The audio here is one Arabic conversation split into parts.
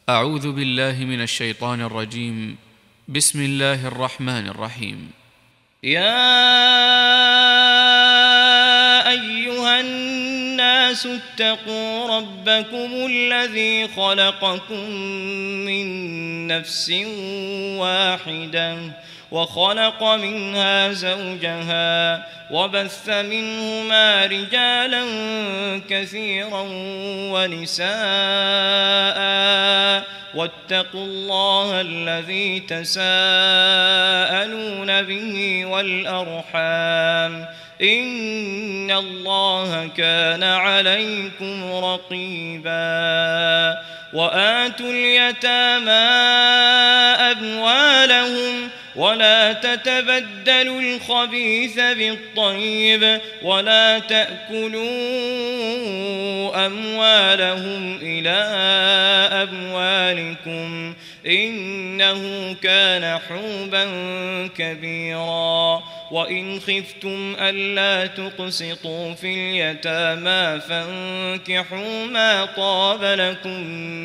أعوذ بالله من الشيطان الرجيم. بسم الله الرحمن الرحيم. يا أيها الناس اتقوا ربكم الذي خلقكم من نفس واحدة وخلق منها زوجها وبث منهما رجالا كثيرا ونساء واتقوا الله الذي تساءلون به والأرحام إن الله كان عليكم رقيبا. وآتوا اليتامى أموالهم ولا تتبدلوا الخبيث بالطيب ولا تأكلوا أموالهم إلى أموالكم إنه كان حوبا كبيرا. وإن خفتم ألا تقسطوا في اليتامى فانكحوا ما طاب لكم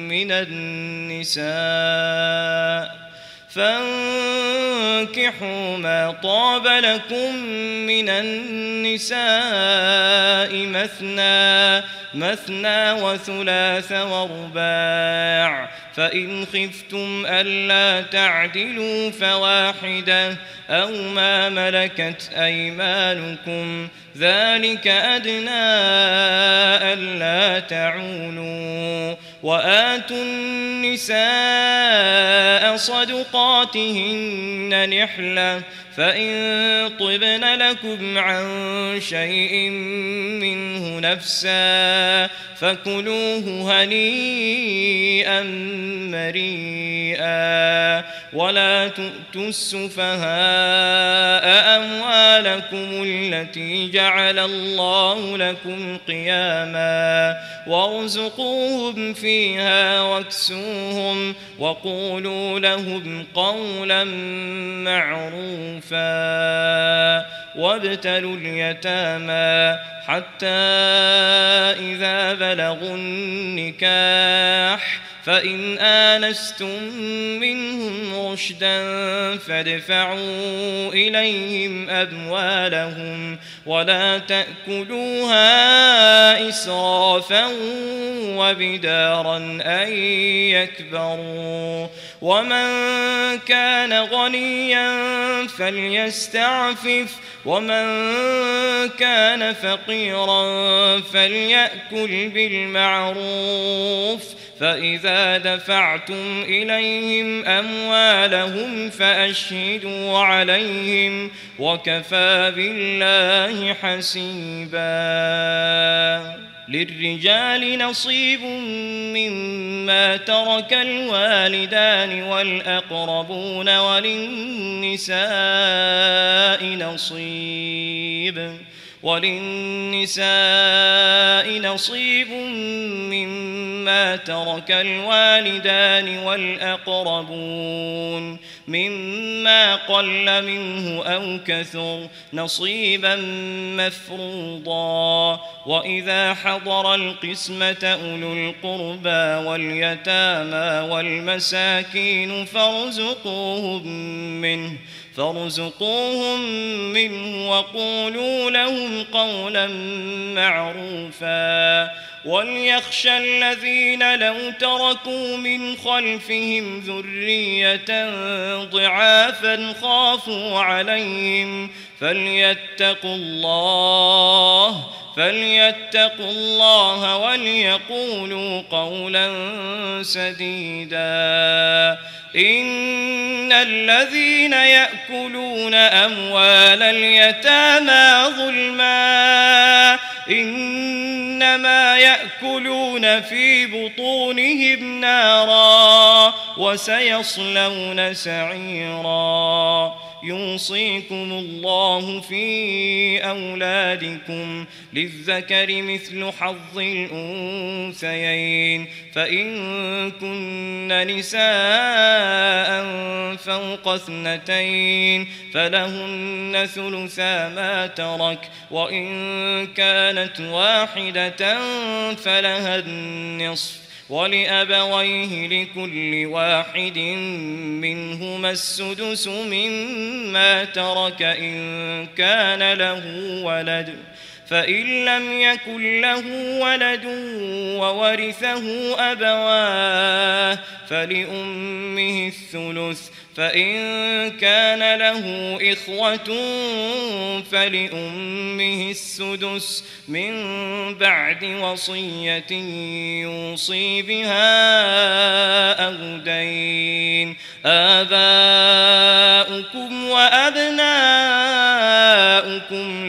من النساء مثنى وثلاث ورباع فإن خفتم ألا تعدلوا فواحدة أو ما ملكت أيمانكم ذلك أدنى ألا تعولوا. وآتوا النساء صدقاتهن نحلة فإن طبن لكم عن شيء منه نفسا فكلوه هنيئا مريئا. ولا تؤتوا السفهاء أموالكم التي جعل الله لكم قياما وارزقوهم فيها واكسوهم وقولوا لهم قولا معروفا. وابتلوا اليتامى حتى إذا بلغوا النكاح فإن آنستم منهم رشدا فادفعوا إليهم أموالهم ولا تأكلوها إسرافا وبدارا أن يكبروا. ومن كان غنيا فليستعفف ومن كان فقيرا فليأكل بالمعروف. فإذا دفعتم إليهم أموالهم فأشهدوا عليهم وكفى بالله حسيبا. للرجال نصيب مما ترك الوالدان والأقربون وللنساء نصيب مما ترك الوالدان والأقربون مما قل منه أو كثر نصيبا مفروضا. وإذا حضر القسمة أولو القربى واليتامى والمساكين فارزقوهم منه وقولوا لهم قولا معروفا. وليخشى الذين لو تركوا من خلفهم ذرية ضعافا خافوا عليهم فليتقوا الله وليقولوا قولا سديدا. إن الذين يأكلون أموال اليتامى ظلما إنما يأكلون في بطونهم نارا وسيصلون سعيرا. يوصيكم الله في أولادكم للذكر مثل حظ الأنثيين فإن كن نساء فوق 2 فلهن ثلثا ما ترك وإن كانت واحدة فلها النصف ولأبويه لكل واحد منهما السدس مما ترك إن كان له ولد فإن لم يكن له ولد وورثه أبواه فلأمه الثلث فإن كان له إخوة فلأمه السدس من بعد وصية يوصي بها أو دين آباؤكم وأبناؤكم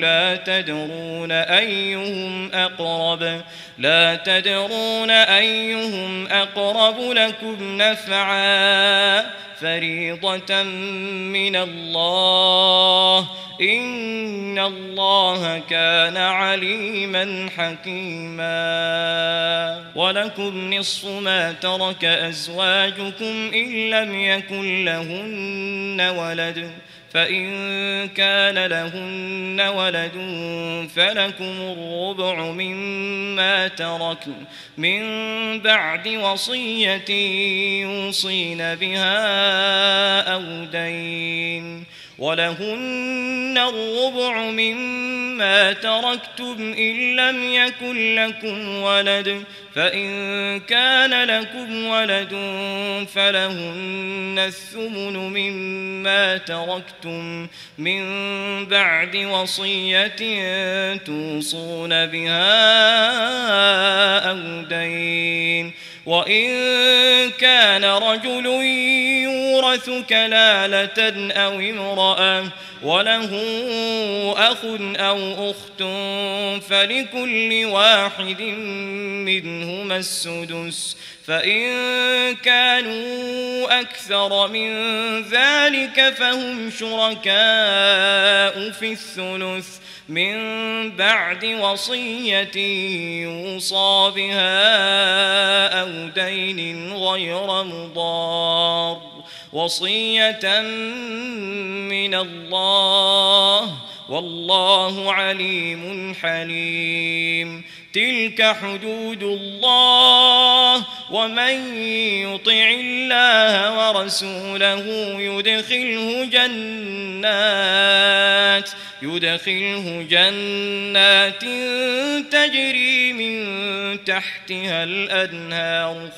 لا تدرون أيهم أقرب لكم نفعا فريضة من الله إن الله كان عليما حكيما ولكم نصف ما ترك أزواجكم إن لم يكن لهن ولد فإن كان لهن ولد فلكم الربع مما تركن من بعد وصية يوصين بها أو دين ولهن الربع مما تركتم إن لم يكن لكم ولد فإن كان لكم ولد فلهن الثمن مما تركتم من بعد وصية توصون بها أو دين وإن كان رجل يورث كلالة أو امرأة وله أخ أو أخت فلكل واحد منهما السدس فإن كانوا أكثر من ذلك فهم شركاء في الثلث من بعد وصية يوصى بها أو دين غير مضار وصية من الله والله عليم حليم تلك حدود الله ومن يطع الله ورسوله يدخله جنات تجري من تحتها الأنهار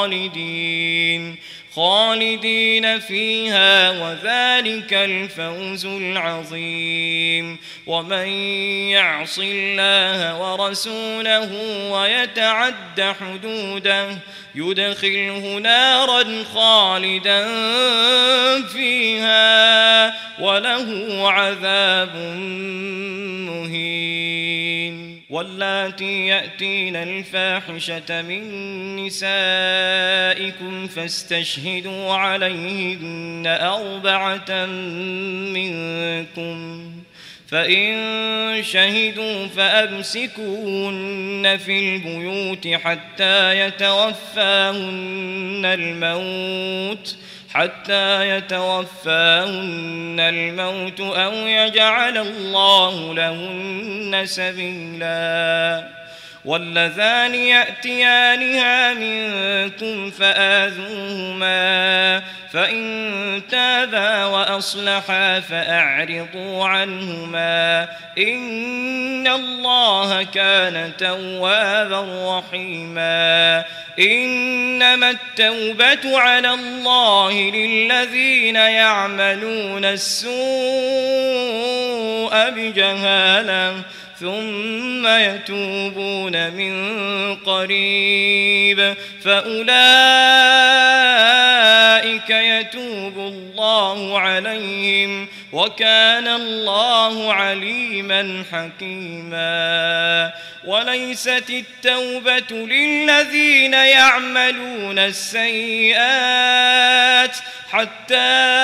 خالدين فيها وذلك الفوز العظيم ومن يعص الله ورسوله ويتعد حدوده يدخله نارا خالدا فيها وله عذاب مهين واللاتي يأتين الفاحشة من نسائكم فاستشهدوا عليهن 4 منكم فإن شهدوا فأمسكوهن في البيوت حتى يتوفاهن الموت أو يجعل الله لهن سبيلا واللذان يأتيانها منكم فآذوهما فإن تابا وأصلحا فأعرضوا عنهما إن الله كان توابا رحيما إنما التوبة على الله للذين يعملون السوء بجهالة ثم يتوبون من قريب فأولئك يتوب الله عليهم وكان الله عليما حكيما وليست التوبة للذين يعملون السيئات حتى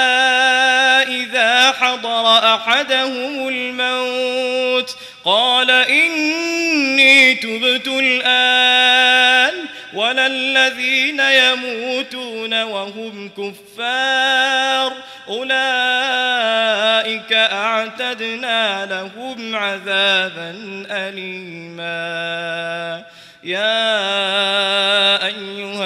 إذا حضر أحدهم الموت قال إني تبت الآن ولا الذين يموتون وهم كفار أولئك أعتدنا لهم عذابا أليما يا أيها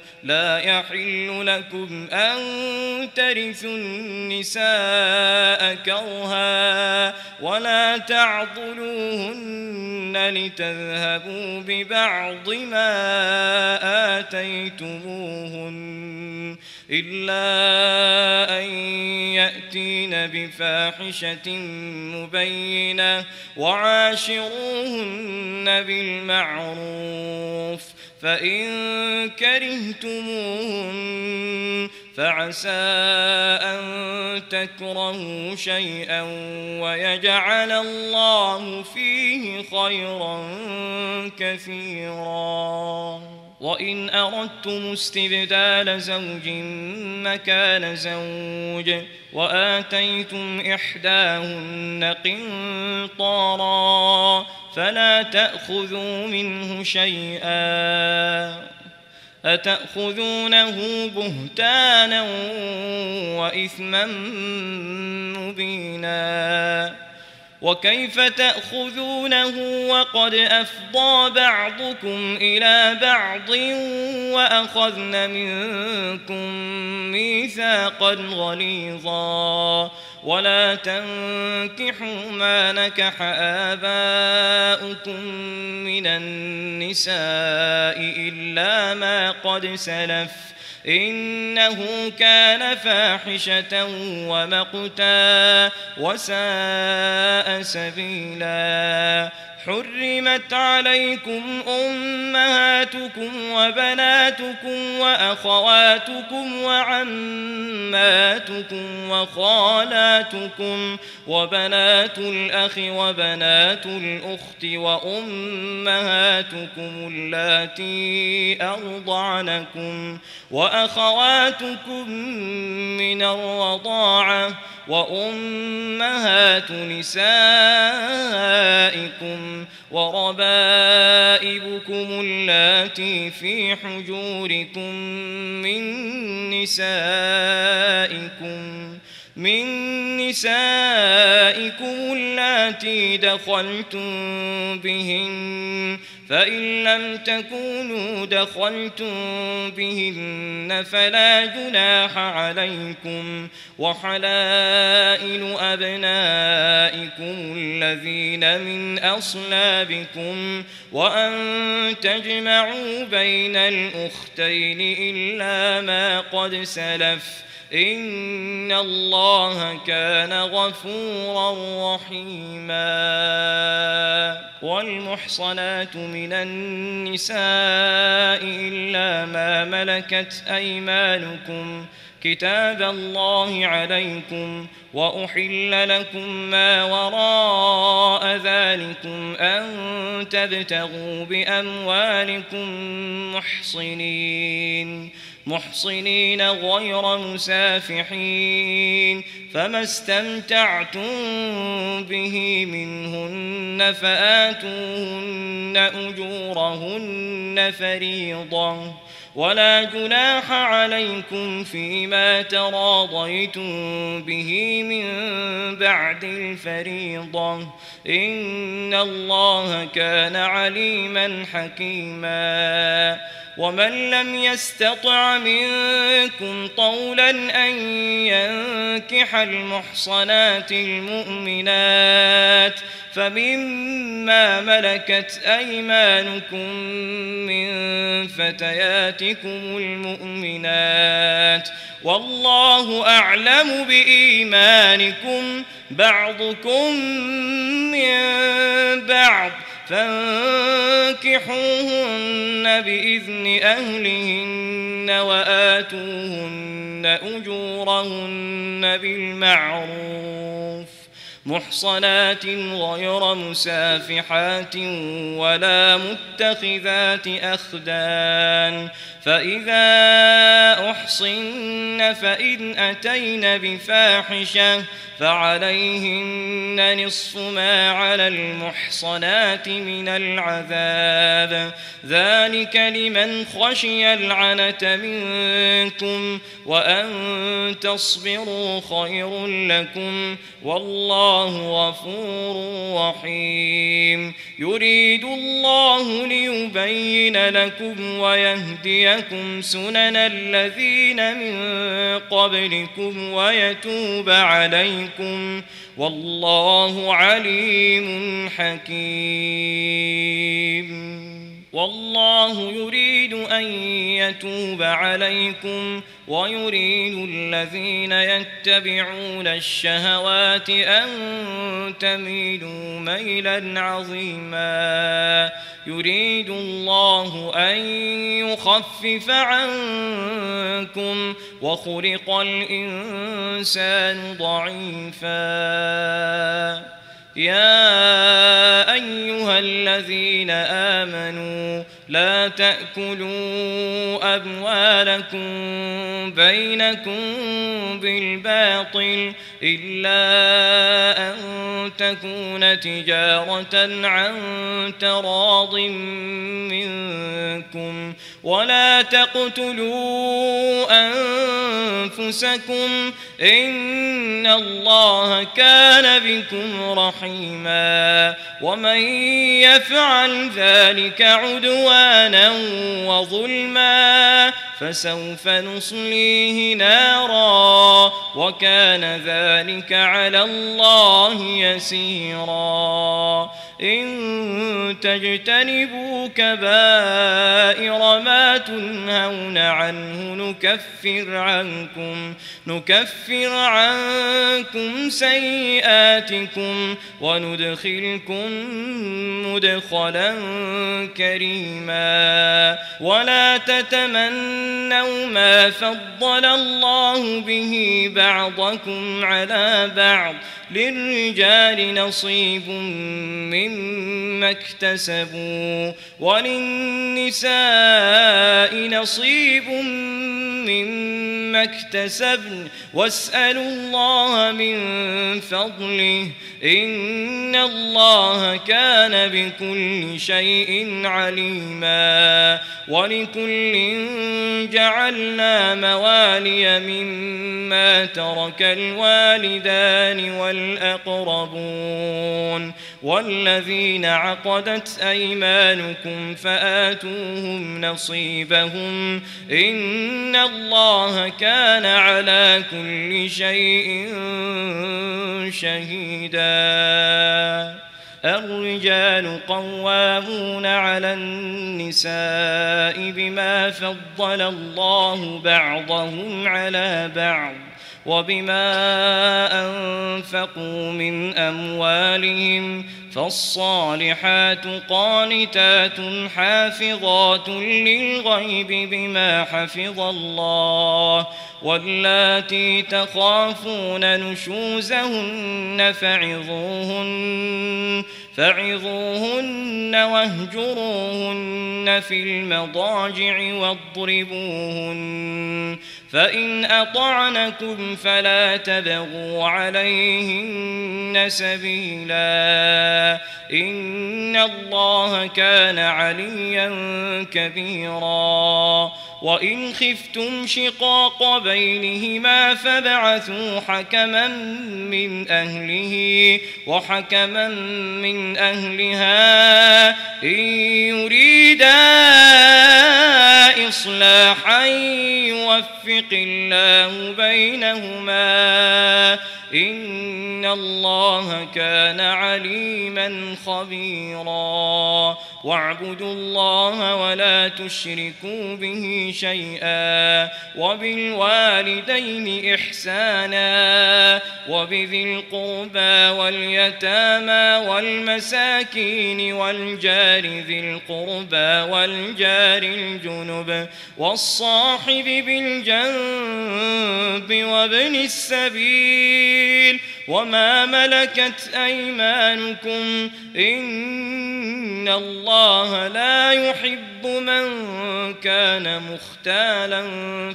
لا يحل لكم أن ترثوا النساء كرها ولا تعضلوهن لتذهبوا ببعض ما آتيتموهن إلا أن يأتين بفاحشة مبينة وعاشروهن بالمعروف فإن كرهتموهن فعسى أن تكرهوا شيئا ويجعل الله فيه خيرا كثيرا وإن أردتم استبدال زوج مكان زوج وآتيتم إحداهن قنطارا فلا تأخذوا منه شيئا أتأخذونه بهتانا وإثما مبينا وكيف تأخذونه وقد أفضى بعضكم إلى بعض وأخذن منكم ميثاقا غليظا ولا تنكحوا ما نكح آباؤكم من النساء إلا ما قد سلف إنه كان فاحشة ومقتا وساء سبيلا حرمت عليكم أمهاتكم وبناتكم وأخواتكم وعماتكم وخالاتكم وبنات الأخ وبنات الأخت وأمهاتكم اللاتي أرضعنكم وأخواتكم من الرضاعة وأمهات نسائكم وربائبكم اللاتي في حجوركم من نسائكم اللاتي دخلتم بهن فإن لم تكونوا دخلتم بهن فلا جناح عليكم وحلائل أبنائكم الذين من أصلابكم وأن تجمعوا بين الأختين إلا ما قد سلف إن الله كان غفورا رحيما والمحصنات من النساء إلا ما ملكت أيمانكم كتاب الله عليكم وأحل لكم ما وراء ذلكم أن تبتغوا بأموالكم محصنين غير مسافحين فما استمتعتم به منهن فآتوهن أجورهن فريضة ولا جناح عليكم فيما تراضيتم به من بعد الفريضة إن الله كان عليما حكيما ومن لم يستطع منكم طولا أن ينكح المحصنات المؤمنات فمما ملكت أيمانكم من فتياتكم المؤمنات والله أعلم بإيمانكم بعضكم من بعض فانكحوهن بإذن أهلهن وآتوهن أجورهن بالمعروف محصنات غير مسافحات ولا متخذات أخدان فإذا أحصن فإن أتين بفاحشة فعليهن نصف ما على المحصنات من العذاب ذلك لمن خشي العنة منكم وأن تصبروا خير لكم والله والله غفور رحيم يريد الله ليبين لكم ويهديكم سنن الذين من قبلكم ويتوب عليكم والله عليم حكيم والله يريد أن يتوب عليكم ويريد الذين يتبعون الشهوات أن تميلوا ميلا عظيما يريد الله أن يخفف عنكم وخلق الإنسان ضعيفا يا أيها الذين آمنوا لا تأكلوا أموالكم بينكم بالباطل إلا أن تكون تجارة عن تراض منكم ولا تقتلوا أنفسكم إن الله كان بكم رحيما ومن يفعل ذلك عدوانا وظلما فسوف نصليه نارا وكان ذلك على الله يسيرا إن تجتنبوا كبائر ما تنهون عنه نكفر عنكم سيئاتكم وندخلكم مدخلا كريما ولا تتمنوا ما فضل الله به بعضكم على بعض للرجال نصيب مما اكتسبوا وللنساء نصيب مما اكتسبن واسألوا الله من فضله إن الله كان بكل شيء عليما ولكل جعلنا موالي مما ترك الوالدان والأقربون والذين عقدت أيمانكم فآتوهم نصيبهم إن الله كان على كل شيء شهيدا الرجال قوامون على النساء بما فضل الله بعضهم على بعض وبما أنفقوا من أموالهم فالصالحات قانتات حافظات للغيب بما حفظ الله واللاتي تخافون نشوزهن فعظوهن واهجروهن في المضاجع واضربوهن فإن أطعنكم فلا تبغوا عليهن سبيلا إن الله كان عليا كبيرا وإن خفتم شقاق بينهما فابعثوا حكما من أهله وحكما من أهلها إن يريدا إصلاحا يوفق الله بينهما إن الله كان عليما خبيرا واعبدوا الله ولا تشركوا به شيئا وبالوالدين إحسانا وبذي القربى واليتامى والمساكين والجار ذي القربى والجار الجنب والصاحب بالجنب وابن السبيل وما ملكت أيمانكم إن الله لا يحب من كان مختالا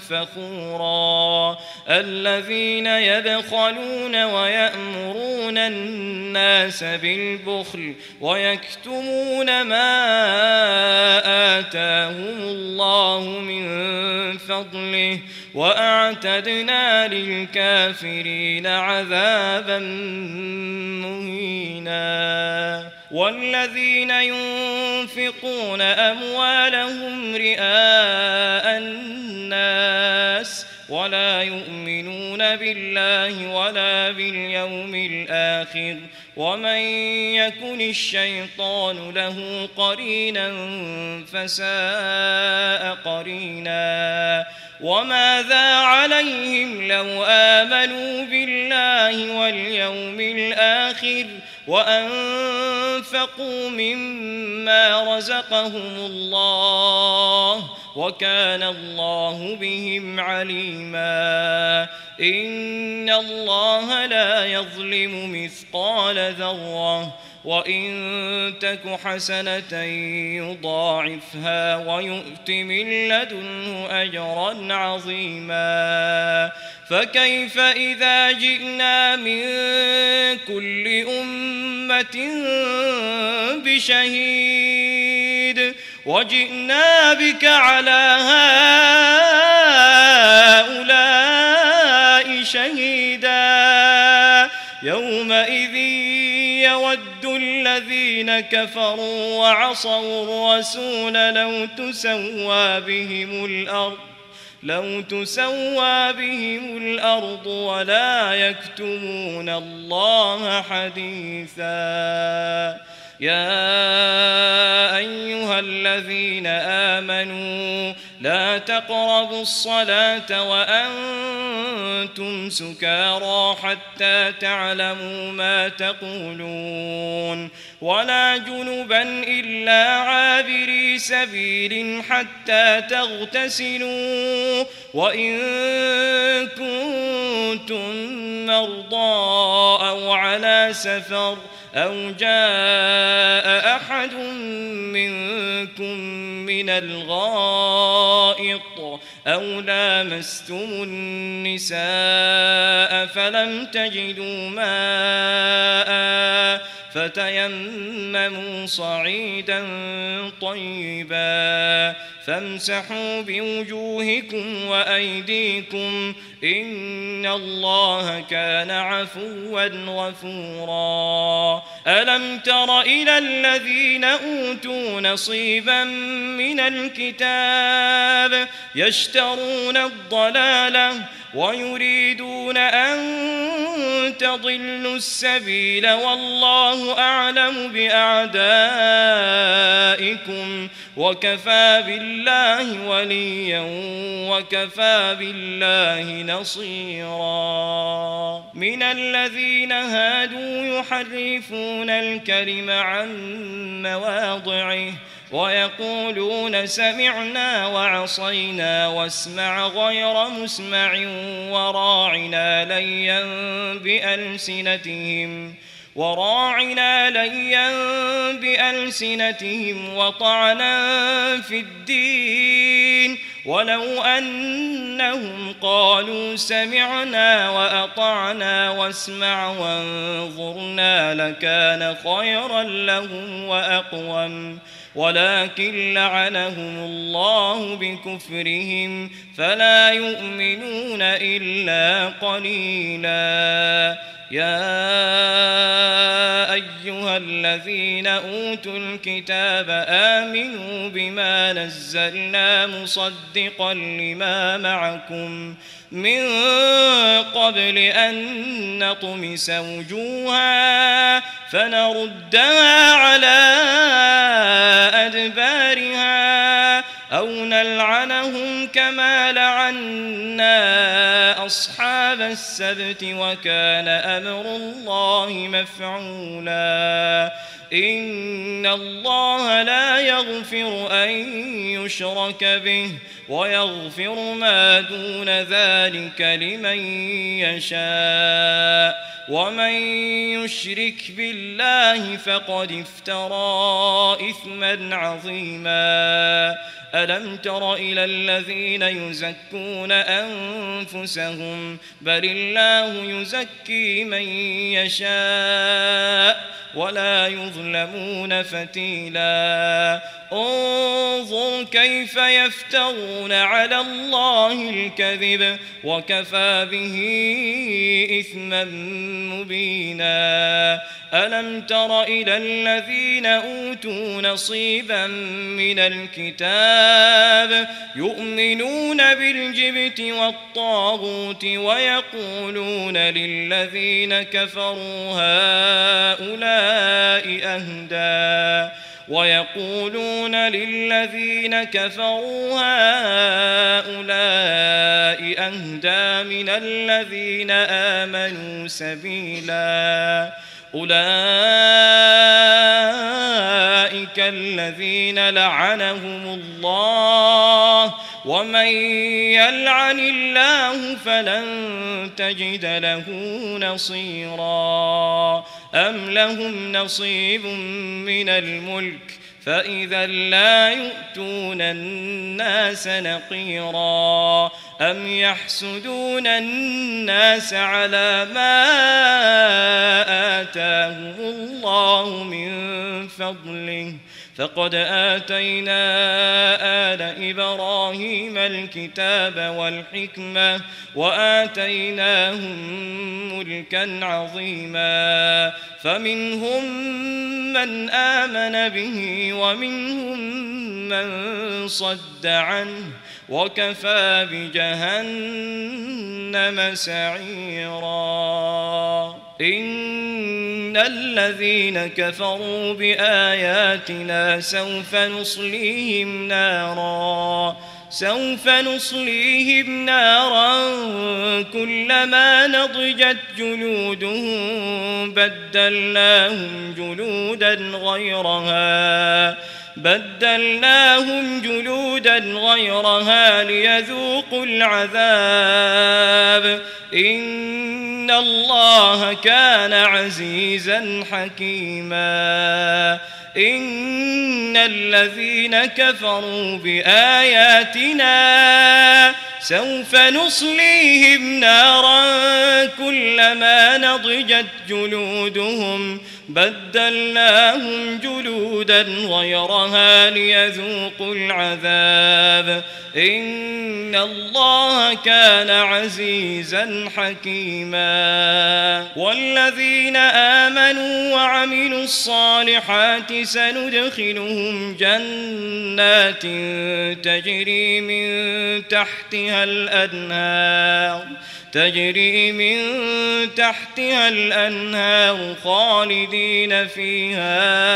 فخورا الذين يبخلون ويأمرون الناس بالبخل ويكتمون ما آتاهم الله من فضله وأعتدنا للكافرين عذابا مهينا. والذين ينفقون أموالهم رئاء الناس ولا يؤمنون بالله ولا باليوم الآخر ومن يكن الشيطان له قرينا فساء قرينا. وماذا عليهم لو آمنوا بالله واليوم الآخر وأنفقوا مما رزقهم الله وكان الله بهم عليما. إن الله لا يظلم مثقال ذرة وإن تك حسنة يضاعفها ويؤت من لدنه أجرا عظيما. فكيف إذا جئنا من كل أمة بشهيد وجئنا بك على هؤلاء شهيدا. يومئذ يود الذين كفروا وعصوا الرسول لو تسوى بهم الأرض ولا يكتمون الله حديثا. يا أيها الذين آمنوا لا تقربوا الصلاة وأنتم سكارى حتى تعلموا ما تقولون ولا جنبا إلا عابري سبيل حتى تغتسلوا وإن كنتم مرضى أو على سفر أو جاء أحد منكم من الغائط أو لامستم النساء فلم تجدوا ماء فتيمموا صعيدا طيبا فامسحوا بوجوهكم وأيديكم إن الله كان عفوا غفورا. ألم تر إلى الذين أوتوا نصيبا من الكتاب يشترون الضلالة ويريدون أن تضلوا السبيل والله أعلم بأعدائكم وكفى بالله وليا وكفى بالله نصيرا. من الذين هادوا يحرفون الكلم عن مواضعه ويقولون سمعنا وعصينا واسمع غير مسمع وراعنا ليا بألسنتهم وطعنا في الدين ولو أنهم قالوا سمعنا وأطعنا واسمع وانظرنا لكان خيرا لهم وأقوم ولكن لعنهم الله بكفرهم فلا يؤمنون إلا قليلا. يا أيها الذين أوتوا الكتاب آمنوا بما نزلنا مصدقا لما معكم من قبل أن نطمس وجوها فنردها على أدبارها أو نلعنهم كما لعنا أصحاب السبت وكان أمر الله مفعولا. إن الله لا يغفر أن يشرك به ويغفر ما دون ذلك لمن يشاء ومن يشرك بالله فقد افترى إثما عظيما. ألم تر إلى الذين يزكون أنفسهم بل الله يزكي من يشاء ولا يظلمون فتيلا. انظر كيف يفترون على الله الكذب وكفى به إثما مبينا ألم تر إلى الذين أوتوا نصيبا من الكتاب يؤمنون بالجبت والطاغوت ويقولون للذين كفروا هؤلاء أهدى من الذين آمنوا سبيلا أولئك الذين لعنهم الله ومن يلعن الله فلن تجد له نصيرا أم لهم نصيب من الملك فإذا لا يؤتون الناس نقيرا أم يحسدون الناس على ما آتاهم الله من فضله فقد آتينا آل إبراهيم الكتاب والحكمة وآتيناهم ملكا عظيما فمنهم من آمن به ومنهم من صد عنه وكفى بجهنم سعيرا إن الذين كفروا بآياتنا سوف نصليهم نارا كلما نضجت جلودهم بدلناهم جلودا غيرها ليذوقوا العذاب إن الله كان عزيزا حكيما إن الذين كفروا بآياتنا سوف نصليهم نارا كلما نضجت جلودهم بدلناهم جلودا غيرها ليذوقوا العذاب إن الله كان عزيزا حكيما والذين آمنوا وعملوا الصالحات سندخلهم جنات تجري من تحتها الأنهار خالدين فيها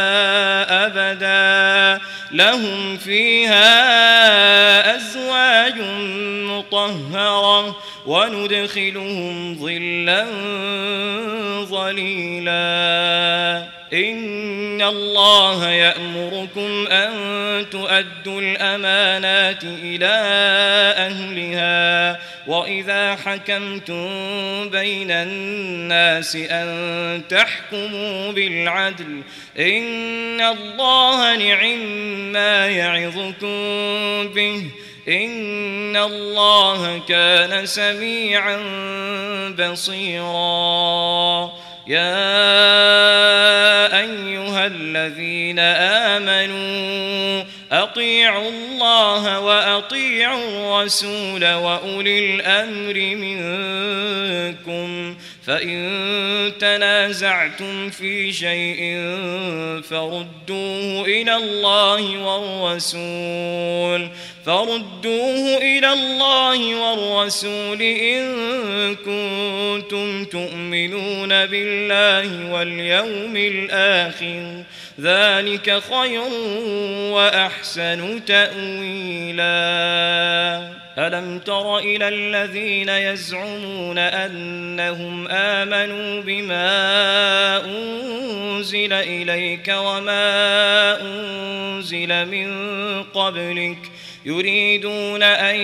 أبدا لهم فيها أزواج مطهرة وندخلهم ظلا ظليلا إن الله يأمركم أن تؤدوا الأمانات إلى أهلها وإذا حكمتم بين الناس أن تحكموا بالعدل إن الله نعما يعظكم به إن الله كان سميعا بصيرا يا أيها الذين آمنوا أطيعوا الله وأطيعوا الرسول وأولي الأمر منكم فإن تنازعتم في شيء فردوه إلى الله والرسول إن كنتم تؤمنون بالله واليوم الآخر ذلك خير وأحسن تأويلا ألم تر إلى الذين يزعمون أنهم آمنوا بما أنزل إليك وما أنزل من قبلك يريدون أن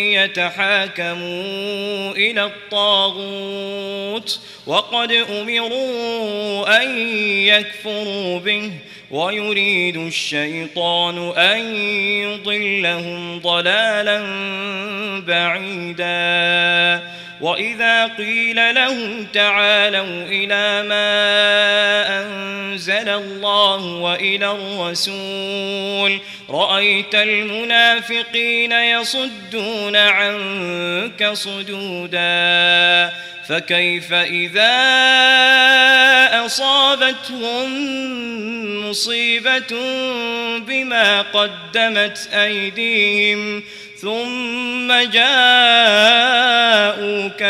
يتحاكموا إلى الطاغوت وقد أمروا أن يكفروا به ويريد الشيطان أن يضلهم ضلالا بعيدا وإذا قيل لهم تعالوا إلى ما أنزل الله وإلى الرسول رأيت المنافقين يصدون عنك صدودا فكيف إذا أصابتهم مصيبة بما قدمت أيديهم ثم جاءوك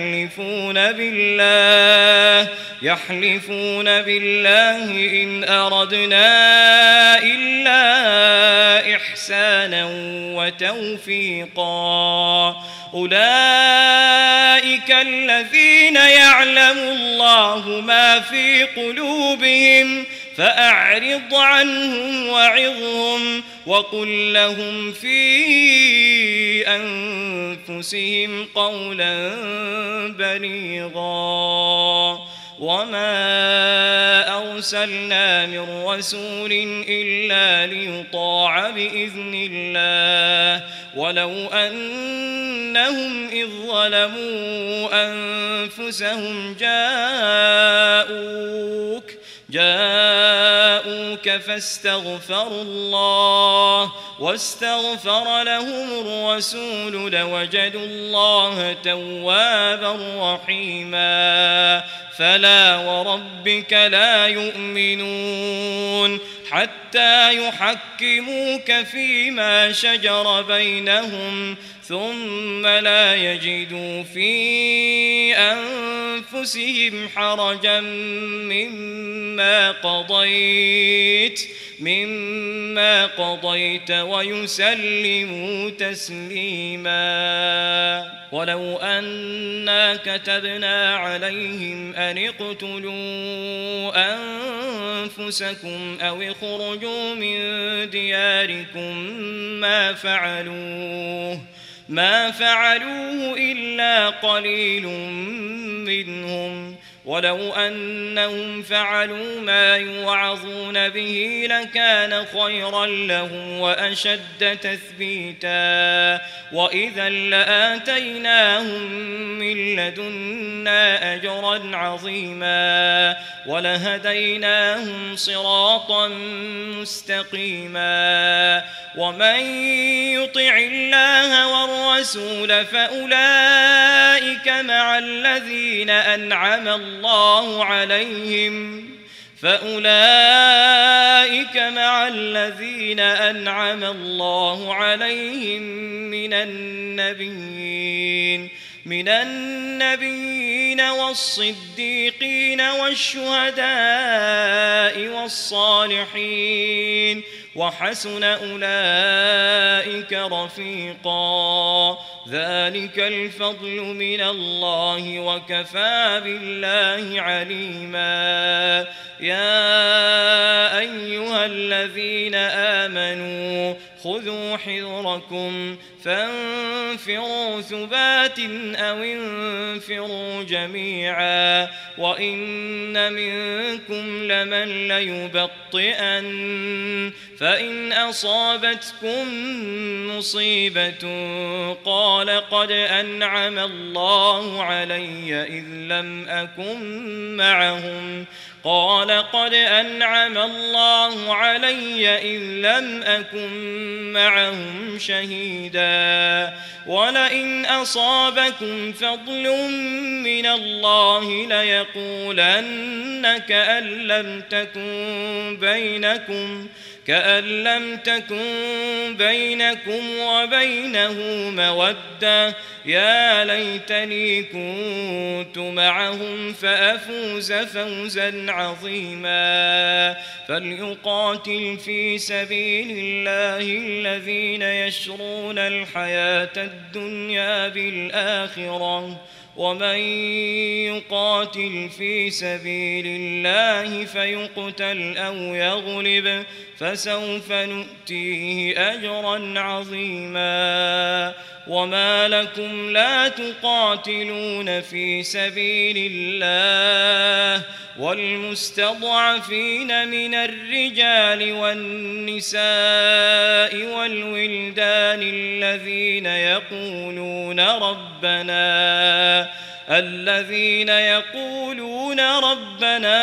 يحلفون بالله إن أردنا إلا إحسانا وتوفيقا أولئك الذين يعلم الله ما في قلوبهم فأعرض عنهم وعظهم وقل لهم في أنفسهم قولا بليغا وما أرسلنا من رسول إلا ليطاع بإذن الله ولو أنهم إذ ظلموا أنفسهم جاءوك فاستغفروا الله واستغفر لهم الرسول لوجدوا الله توابا رحيما فلا وربك لا يؤمنون حتى يحكموك فيما شجر بينهم ثم لا يجدوا في أنفسهم حرجا مما قضيت ويسلموا تسليما ولو أنا كتبنا عليهم أن اقتلوا أنفسكم أو اخرجوا من دياركم ما فعلوه إلا قليل منهم ولو أنهم فعلوا ما يوعظون به لكان خيرا لهم وأشد تثبيتا وإذا لآتيناهم من لدنا أجرا عظيما ولهديناهم صراطا مستقيما ومن يطع الله والرسول فأولئك مع الذين أنعم الله عليهم من النبيين والصديقين والشهداء والصالحين وحسن أولئك رفيقا ذلك الفضل من الله وكفى بالله عليما يا أيها الذين آمنوا خذوا حذركم فانفروا ثبات أو انفروا جميعا وإن منكم لمن ليبطئن فإن أصابتكم مصيبة قال قد أنعم الله علي إذ لم أكن معهم شهيدا ولئن أصابكم فضل من الله ليقولن كأن لم تكن بينكم وبينه مودة يا ليتني كنت معهم فأفوز فوزا عظيما فليقاتل في سبيل الله الذين يشرون الحياة الدنيا بالآخرة ومن يقاتل في سبيل الله فيقتل أو يغلب فسوف نؤتيه أجرا عظيما وما لكم لا تقاتلون في سبيل الله والمستضعفين من الرجال والنساء والولدان الذين يقولون ربنا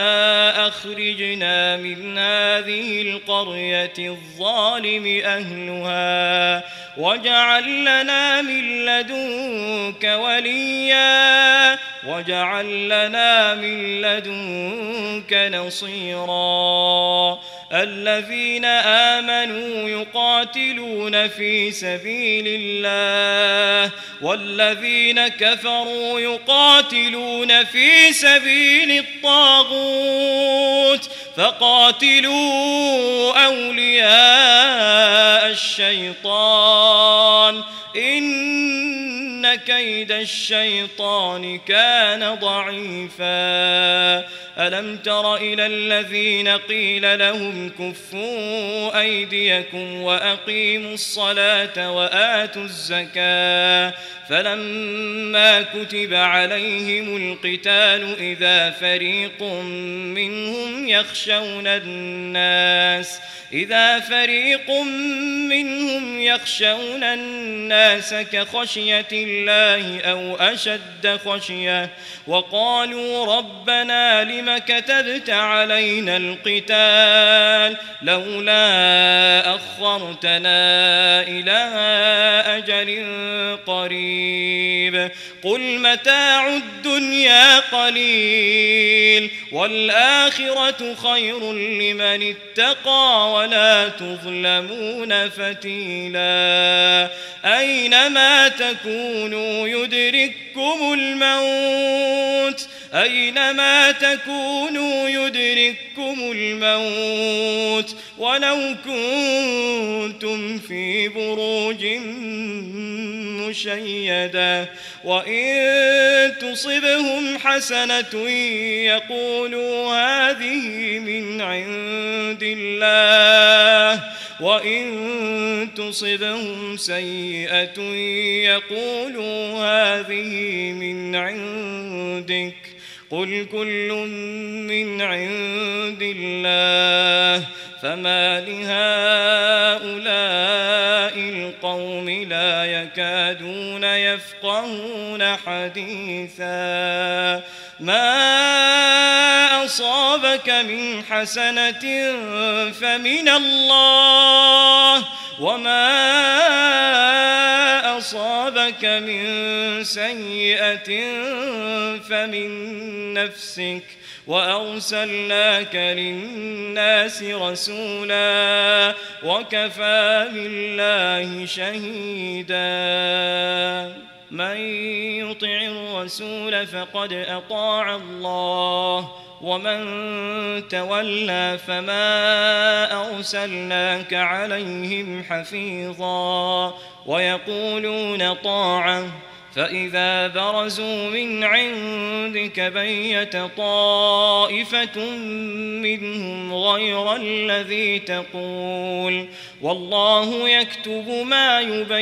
أخرجنا من هذه القرية الظالم أهلها واجعل لنا من لدنك وليا واجعل لنا من لدنك نصيرا الذين آمنوا يقاتلون في سبيل الله والذين كفروا يقاتلون في سبيل الطاغوت فقاتلوا أولياء الشيطان إن كيد الشيطان كان ضعيفا ألم تر إلى الذين قيل لهم كفوا أيديكم وأقيموا الصلاة وآتوا الزكاة فلما كتب عليهم القتال إذا فريق منهم يخشون الناس كخشية الله أو أشد خشية وقالوا ربنا لم كتبت علينا القتال لولا أخرتنا إلى أجل قريب قل متاع الدنيا قليل والآخرة خير لمن اتقى ولا تظلمون فتيلا أينما تكونوا يدرككم الموت ولو كنتم في بروج مشيدة وإن تصبهم حسنة يقولوا هذه من عند الله وإن تصبهم سيئة يقولوا هذه من عندك قل كل من عند الله فما لهؤلاء القوم لا يكادون يفقهون حديثا ما أصابك من حسنة فمن الله وما أصابك من سيئة فمن نفسك وأرسلناك للناس رسولا وكفى بالله شهيدا من يطع الرسول فقد أطاع الله ومن تولى فما أرسلناك عليهم حفيظا ويقولون طاعة فإذا برزوا من عندك بيت طائفة منهم غير الذي تقول والله يكتب ما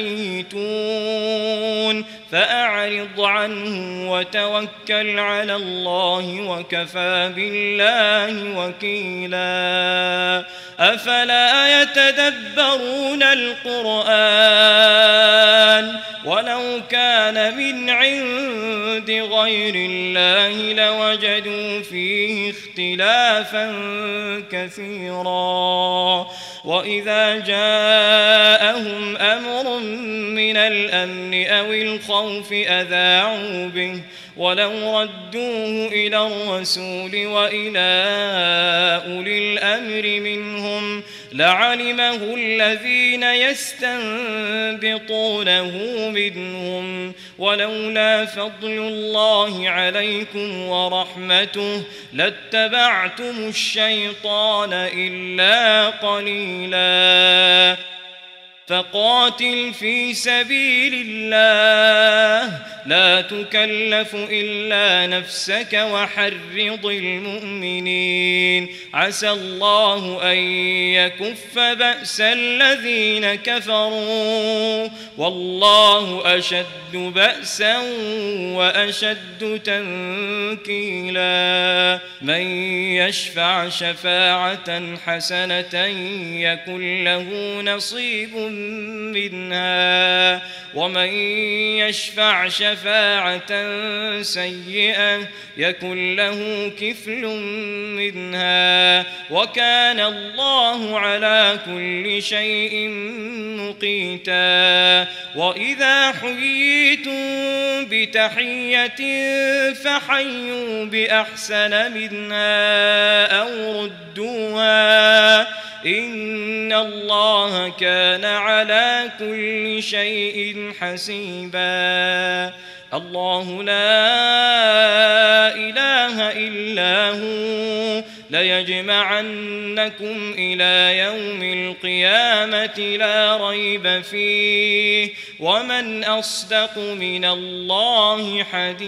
يبيتون فأعرض عنهم وتوكل على الله وكفى بالله وكيلا أفلا يتدبرون القرآن ولو كان من عند غير الله لوجدوا فيه اختلافا كثيرا وإذا جاءهم أمر من الأمن أو الخوف أذاعوا به ولو ردوه إلى الرسول وإلى أولي الأمر منهم لعلمه الذين يستنبطونه منهم ولولا فضل الله عليكم ورحمته لاتبعتم الشيطان إلا قليلا فقاتل في سبيل الله لا تكلف إلا نفسك وحرض المؤمنين عسى الله أن يكف بأس الذين كفروا والله أشد بأسا وأشد تنكيلا من يشفع شفاعة حسنة يكن له نصيب منها ومن يشفع شفاعة سيئة يكن له كفل منها وكان الله على كل شيء مقيتا. وإذا حييتم بتحية فحيوا بأحسن منها أو ردوها إن الله كان على كل شيء حسيبا. الله لا إله إلا هو ليجمعنكم إلى يوم القيامة لا ريب فيه ومن أصدق من الله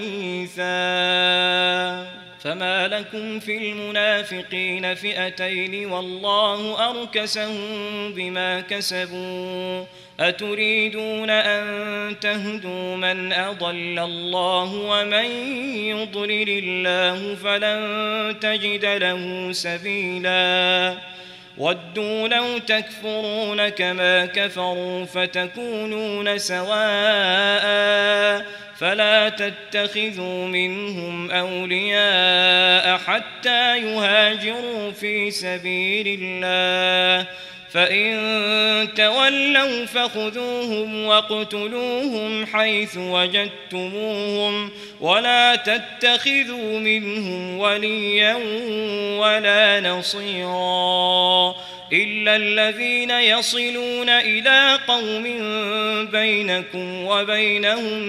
حديثا. فما لكم في المنافقين فئتين والله أركسهم بما كسبوا أتريدون أن تهدوا من أضل الله ومن يضلل الله فلن تجد له سبيلا. ودوا لو تكفرون كما كفروا فتكونون سواء فلا تتخذوا منهم أولياء حتى يهاجروا في سبيل الله فإن تولوا فخذوهم واقتلوهم حيث وجدتموهم ولا تتخذوا منهم وليا ولا نصيرا إلا الذين يصلون إلى قوم بينكم وبينهم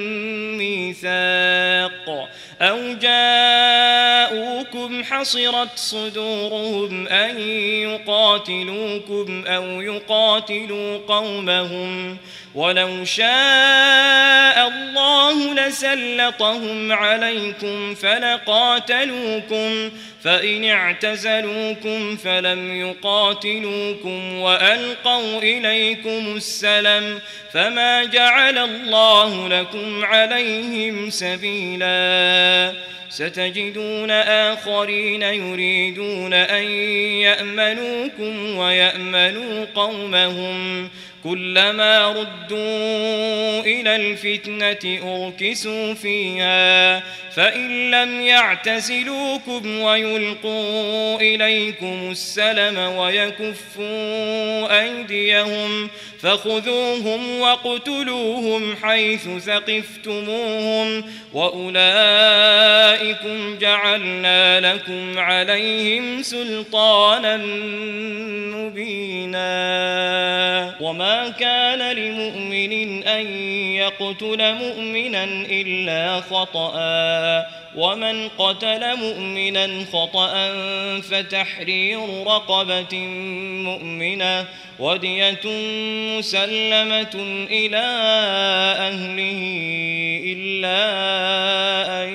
ميثاق أو جاءوكم حصرت صدورهم أن يقاتلوكم أو يقاتلوا قومهم ولو شاء الله لسلطهم عليكم فلقاتلوكم فإن اعتزلوكم فلم يقاتلوكم وألقوا إليكم السلم فما جعل الله لكم عليهم سبيلا. ستجدون آخرين يريدون أن يأمنوكم ويأمنوا قومهم كلما ردوا إلى الفتنة أركسوا فيها فإن لم يعتزلوكم ويلقوا إليكم السلم ويكفوا أيديهم فخذوهم واقتلوهم حيث ثقفتموهم وأولئكم جعلنا لكم عليهم سلطانا مبينا. وما كان لمؤمن أن يقتل مؤمنا إلا خطأ ومن قتل مؤمنا خطأ فتحرير رقبة مؤمنة ودية مسلمة إلى أهله إلا أن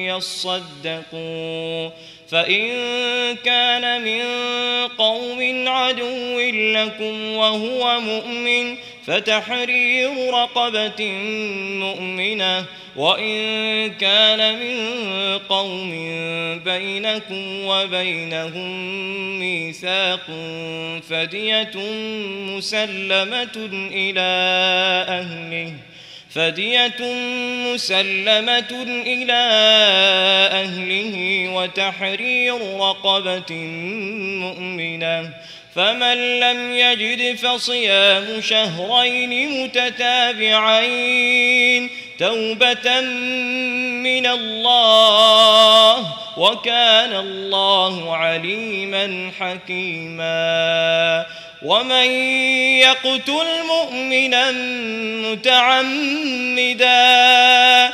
يصدقوا فإن كان من قوم عدو لكم وهو مؤمن فتحرير رقبة مؤمنة وإن كان من قوم بينكم وبينهم ميثاق فدية مسلمة إلى أهله وتحرير رقبة مؤمنة فمن لم يجد فصيام شهرين متتابعين توبة من الله وكان الله عليما حكيما. ومن يقتل مؤمنا متعمدا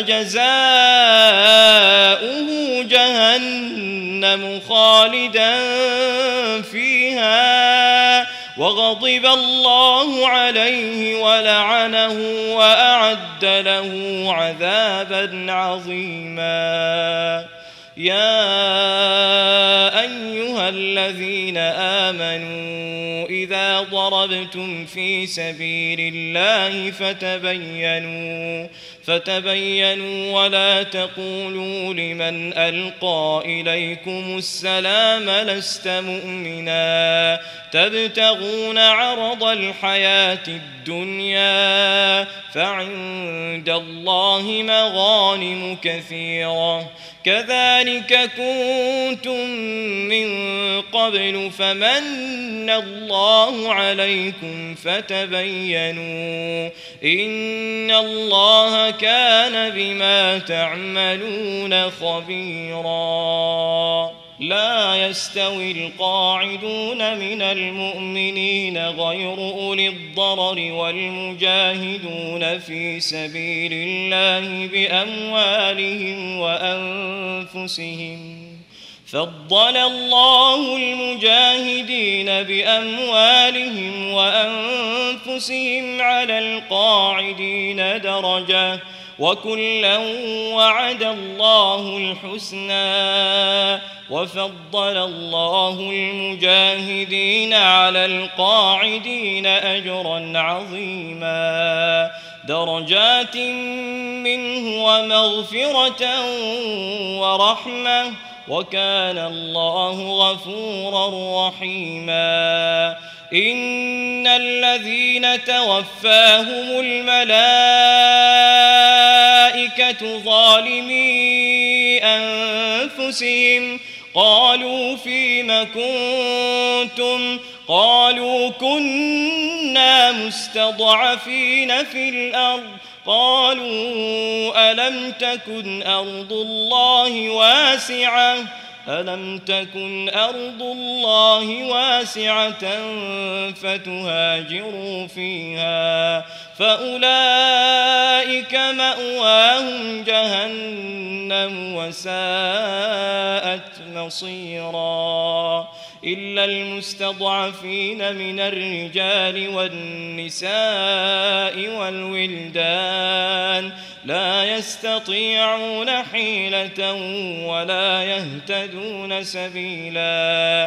فجزاؤه جهنم خالدا فيها وغضب الله عليه ولعنه وأعد له عذابا عظيما. يا أيها الذين آمنوا إذا ضربتم في سبيل الله فتبينوا ولا تقولوا لمن ألقى إليكم السلام لست مؤمنا تبتغون عرض الحياة الدنيا فعند الله مغانم كثيرة كذلك كنتم من قبل فمن الله عليكم فتبينوا إن الله كان بما تعملون خبيرا لا يستوي القاعدون من المؤمنين غير أولي الضرر والمجاهدون في سبيل الله بأموالهم وأنفسهم فضل الله المجاهدين بأموالهم وأنفسهم على القاعدين درجة وكلا وعد الله الحسنى وفضل الله المجاهدين على القاعدين أجرا عظيما درجات منه ومغفرة ورحمة وكان الله غفورا رحيما إن الذين توفاهم الملائكة ظالمي أنفسهم قالوا فيم كنتم قالوا كنا مستضعفين في الأرض قالوا ألم تكن أرض الله واسعة فتهاجروا فيها فأولئك مأواهم جهنم وساءت مصيرا إلا المستضعفين من الرجال والنساء والولدان لا يستطيعون حيلة ولا يهتدون سبيلا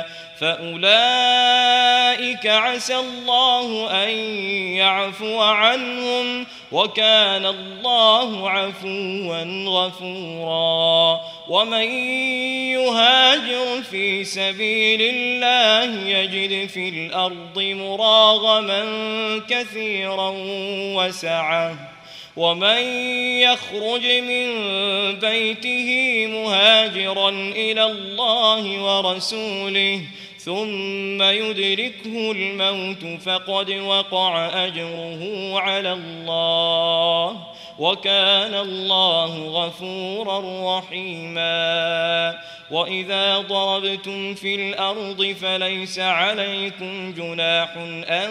فأولئك عسى الله أن يعفو عنهم وكان الله عفوا غفورا ومن يهاجر في سبيل الله يجد في الأرض مراغما كثيرا وسعة ومن يخرج من بيته مهاجرا إلى الله ورسوله ثم يدركه الموت فقد وقع أجره على الله وكان الله غفورا رحيما وإذا ضربتم في الأرض فليس عليكم جناح أن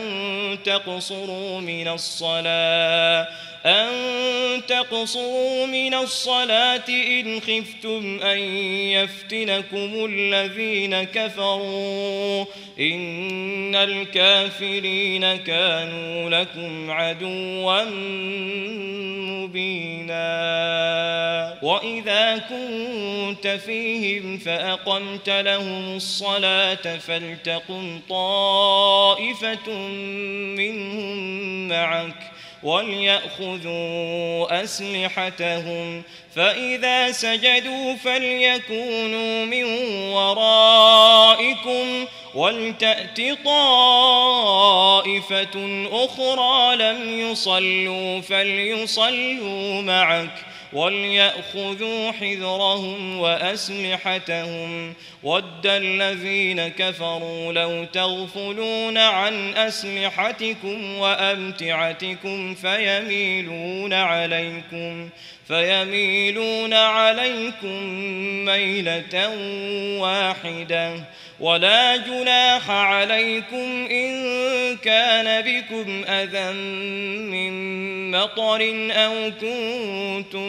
تقصروا من الصلاة إن خفتم أن يفتنكم الذين كفروا إن الكافرين كانوا لكم عدوا مبينا وإذا كنت فيهم فأقمت لهم الصلاة فلتقم طائفة منهم معك وليأخذوا أسلحتهم فإذا سجدوا فليكونوا من ورائكم ولتأت طائفة أخرى لم يصلوا فليصلوا معك وليأخذوا حذرهم وأسلحتهم ود الذين كفروا لو تغفلون عن أسلحتكم وأمتعتكم فيميلون عليكم ميلة واحدة ولا جناح عليكم إن كان بكم أذى من مطر أو كنتم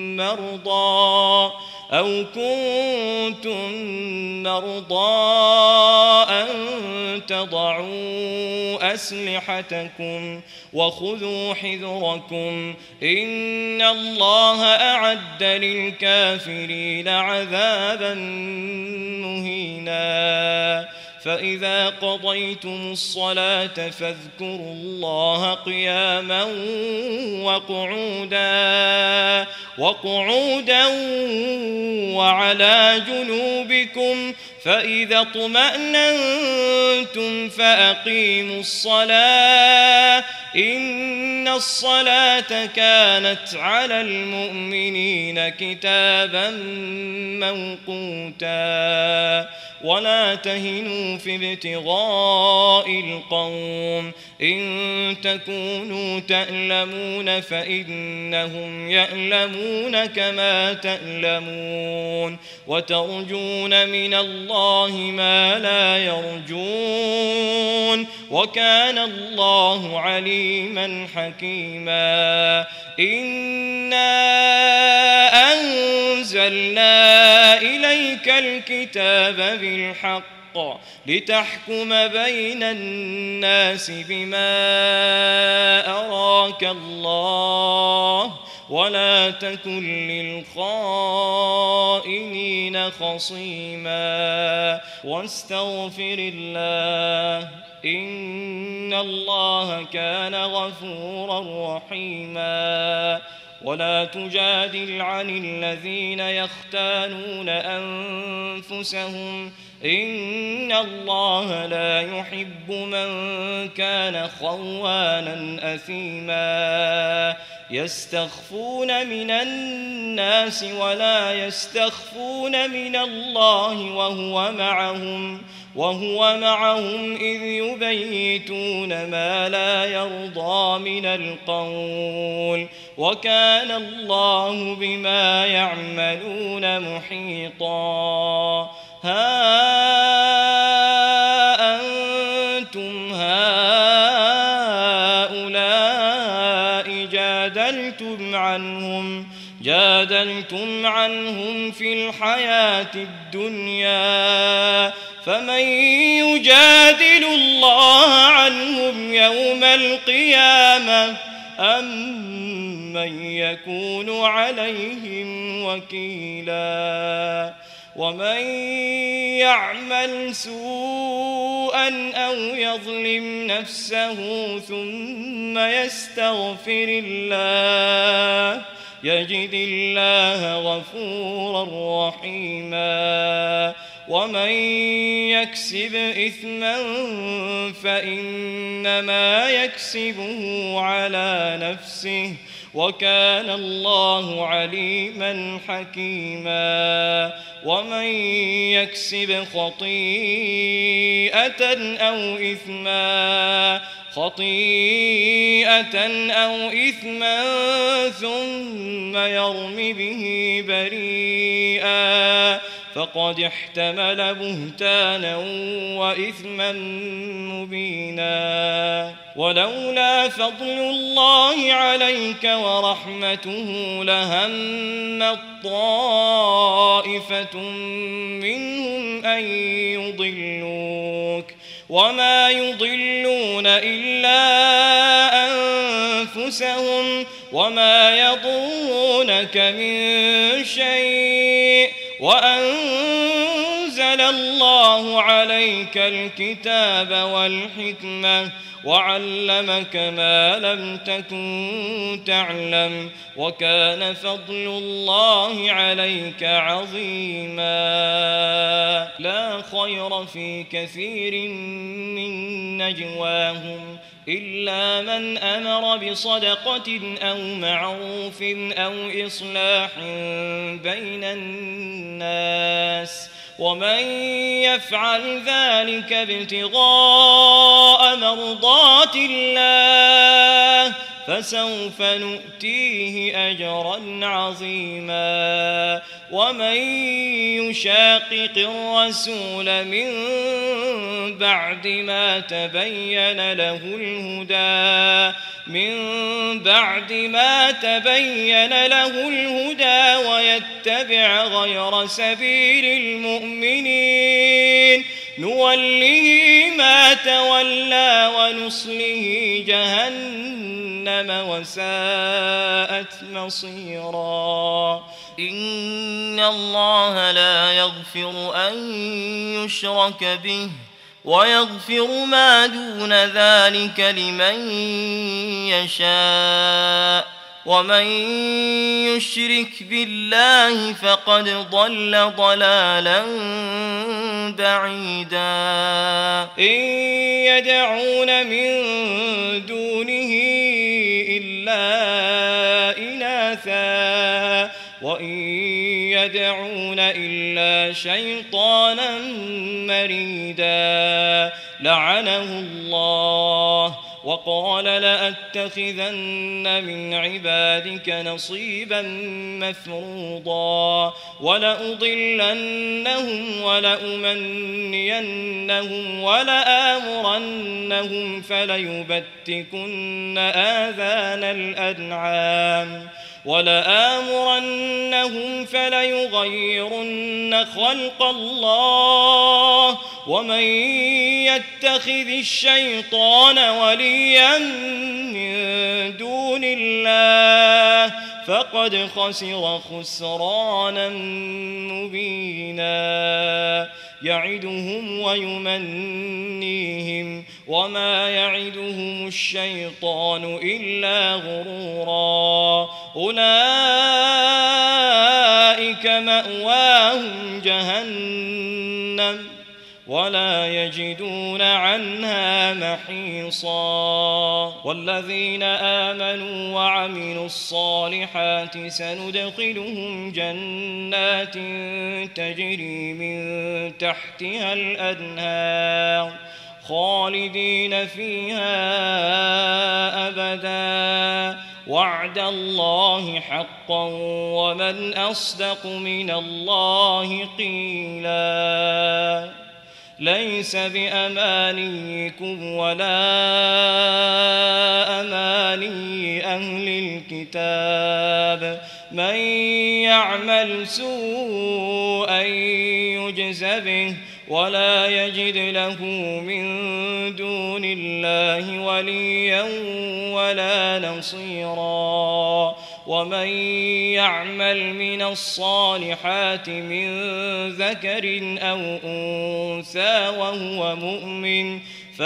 مرضى أن تضعوا أسلحتكم وخذوا حذركم إن الله أعد للكافرين عذابا مهينا فإذا قضيتم الصلاة فاذكروا الله قياما وقعودا وعلى جنوبكم فإذا اطمأننتم فأقيموا الصلاة إن الصلاة كانت على المؤمنين كتابا موقوتا ولا تهنوا في ابتغاء القوم إن تكونوا تألمون فإنهم يألمون كما تألمون وترجون من الله ما لا يرجون وكان الله عليما حكيما إنا أنزلنا إليك الكتاب بالحق لتحكم بين الناس بما أراك الله ولا تكن للخائنين خصيما واستغفر الله إن الله كان غفورا رحيما ولا تجادل عن الذين يختانون أنفسهم إن الله لا يحب من كان خوانا أثيما يستخفون من الناس ولا يستخفون من الله وهو معهم إذ يبيتون ما لا يرضى من القول وكان الله بما يعملون محيطا ها أنتم هؤلاء جادلتم عنهم في الحياة الدنيا فمن يجادل الله عنهم يوم القيامة أم من يكون عليهم وكيلا ومن يعمل سوءا أو يظلم نفسه ثم يستغفر الله يجد الله غفورا رحيما ومن يكسب إثما فإنما يكسبه على نفسه وكان الله عليما حكيما ومن يكسب خطيئة أو إثما ثم يرم به بريئا فقد احتمل بهتانا وإثما مبينا ولولا فضل الله عليك ورحمته لهمت طائفة منهم أن يضلوك وما يضلون إلا أنفسهم وما يضرونك من شيء وأنزل الله عليك الكتاب والحكمة وعلمك ما لم تكن تعلم وكان فضل الله عليك عظيما لا خير في كثير من نجواهم إلا من أمر بصدقة أو معروف أو إصلاح بين الناس ومن يفعل ذلك ابتغاء مرضات الله فسوف نؤتيه أجرا عظيما ومن يشاقق الرسول من بعد ما تبين له الهدى ويتبع غير سبيل المؤمنين نوله ما تولى ونصله جهنم وساءت مصيرا إن الله لا يغفر أن يشرك به ويغفر ما دون ذلك لمن يشاء ومن يشرك بالله فقد ضل ضلالا بعيدا إن يدعون من دونه إلا إناثا وإن يدعون إلا شيطانا مريدا لعنه الله وقال لأتخذن من عبادك نصيبا مفروضا ولأضلنهم ولأمنينهم ولآمرنهم فليبتكن آذان الأنعام ولآمرنهم فليغيرن خلق الله ومن يتخذ الشيطان وليا من دون الله فقد خسر خسرانا مبينا يعدهم ويمنيهم وما يعدهم الشيطان إلا غرورا أولئك مأواهم جهنم ولا يجدون عنها محيصا والذين آمنوا وعملوا الصالحات سندخلهم جنات تجري من تحتها الأنهار خالدين فيها أبدا وعد الله حقا ومن أصدق من الله قيلا ليس بأمانيكم ولا أماني أهل الكتاب من يعمل سوءا يجز به ولا يجد له من دون الله وليا ولا نصيرا ومن يعمل من الصالحات من ذكر أو أنثى وهو مؤمن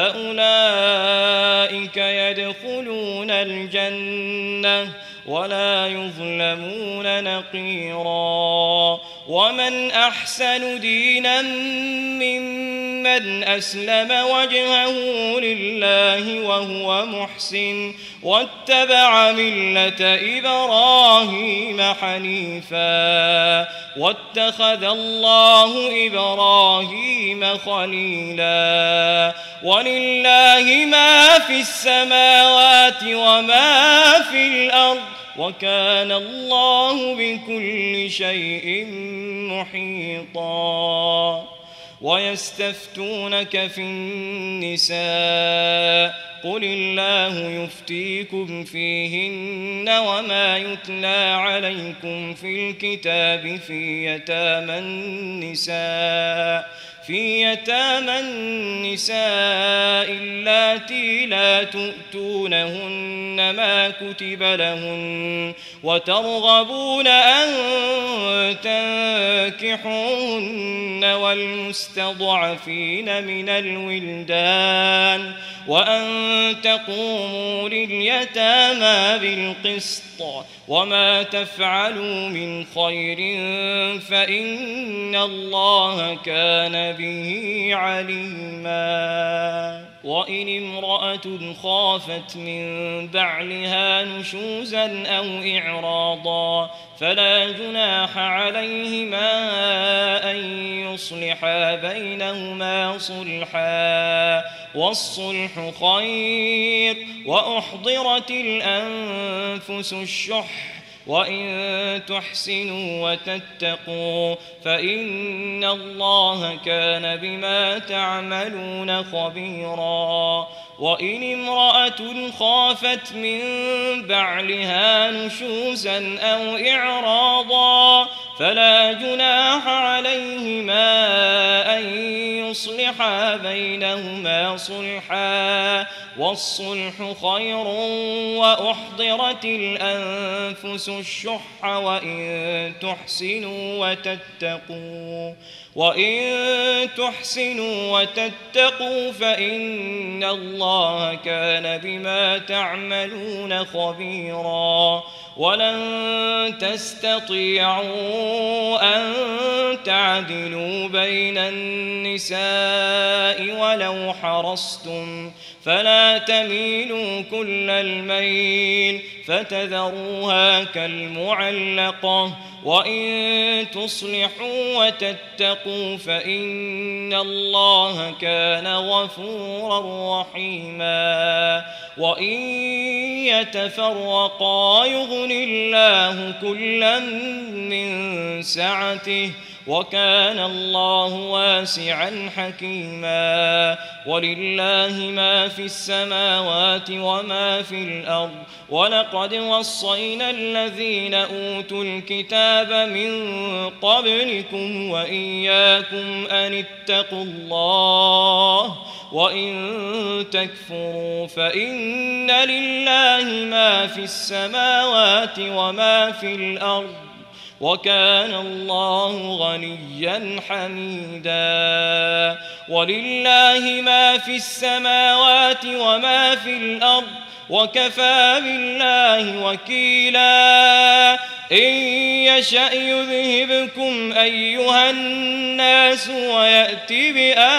فأولئك يدخلون الجنة ولا يظلمون نقيرا ومن أحسن دينا ممن أسلم وجهه لله وهو محسن واتبع ملة إبراهيم حنيفا واتخذ الله إبراهيم خليلا ولله ما في السماوات وما في الأرض وكان الله بكل شيء محيطا ويستفتونك في النساء قل الله يفتيكم فيهن وما يتلى عليكم في الكتاب في يتامى النساء اللاتي لا تؤتونهن ما كتب لهن وترغبون أن تنكحوهن والمستضعفين من الولدان وأن تقوموا لليتامى بالقسط وما تفعلوا من خير فإن الله كان به عليما وإن امرأة خافت من بعلها نشوزا أو إعراضا فلا جناح عليهما أن يصلحا بينهما صلحا والصلح خير وأحضرت الأنفس الشح وإن تحسنوا وتتقوا فإن الله كان بما تعملون خبيرا وإن امرأة خافت من بعلها نشوزا أو إعراضا فلا جناح عليهما أن يصلحا بينهما صلحا والصلح خير وأحضرت الأنفس الشح وإن تحسنوا وتتقوا فإن الله كان بما تعملون خبيرا ولن تستطيعوا أن تعدلوا بين النساء ولو حرصتم فلا تميلوا كل الميل فتذروها كالمعلقة وإن تصلحوا وتتقوا فإن الله كان غفورا رحيما وإن يتفرقا يغن الله كلا من سعته وكان الله واسعا حكيما ولله ما في السماوات وما في الأرض ولقد وصينا الذين أوتوا الكتاب من قبلكم وإياكم أن اتقوا الله وإن تكفروا فإن لله ما في السماوات وما في الأرض وكان الله غنيا حميدا ولله ما في السماوات وما في الأرض وكفى بالله وكيلا إن يشأ يذهبكم أيها الناس ويأتي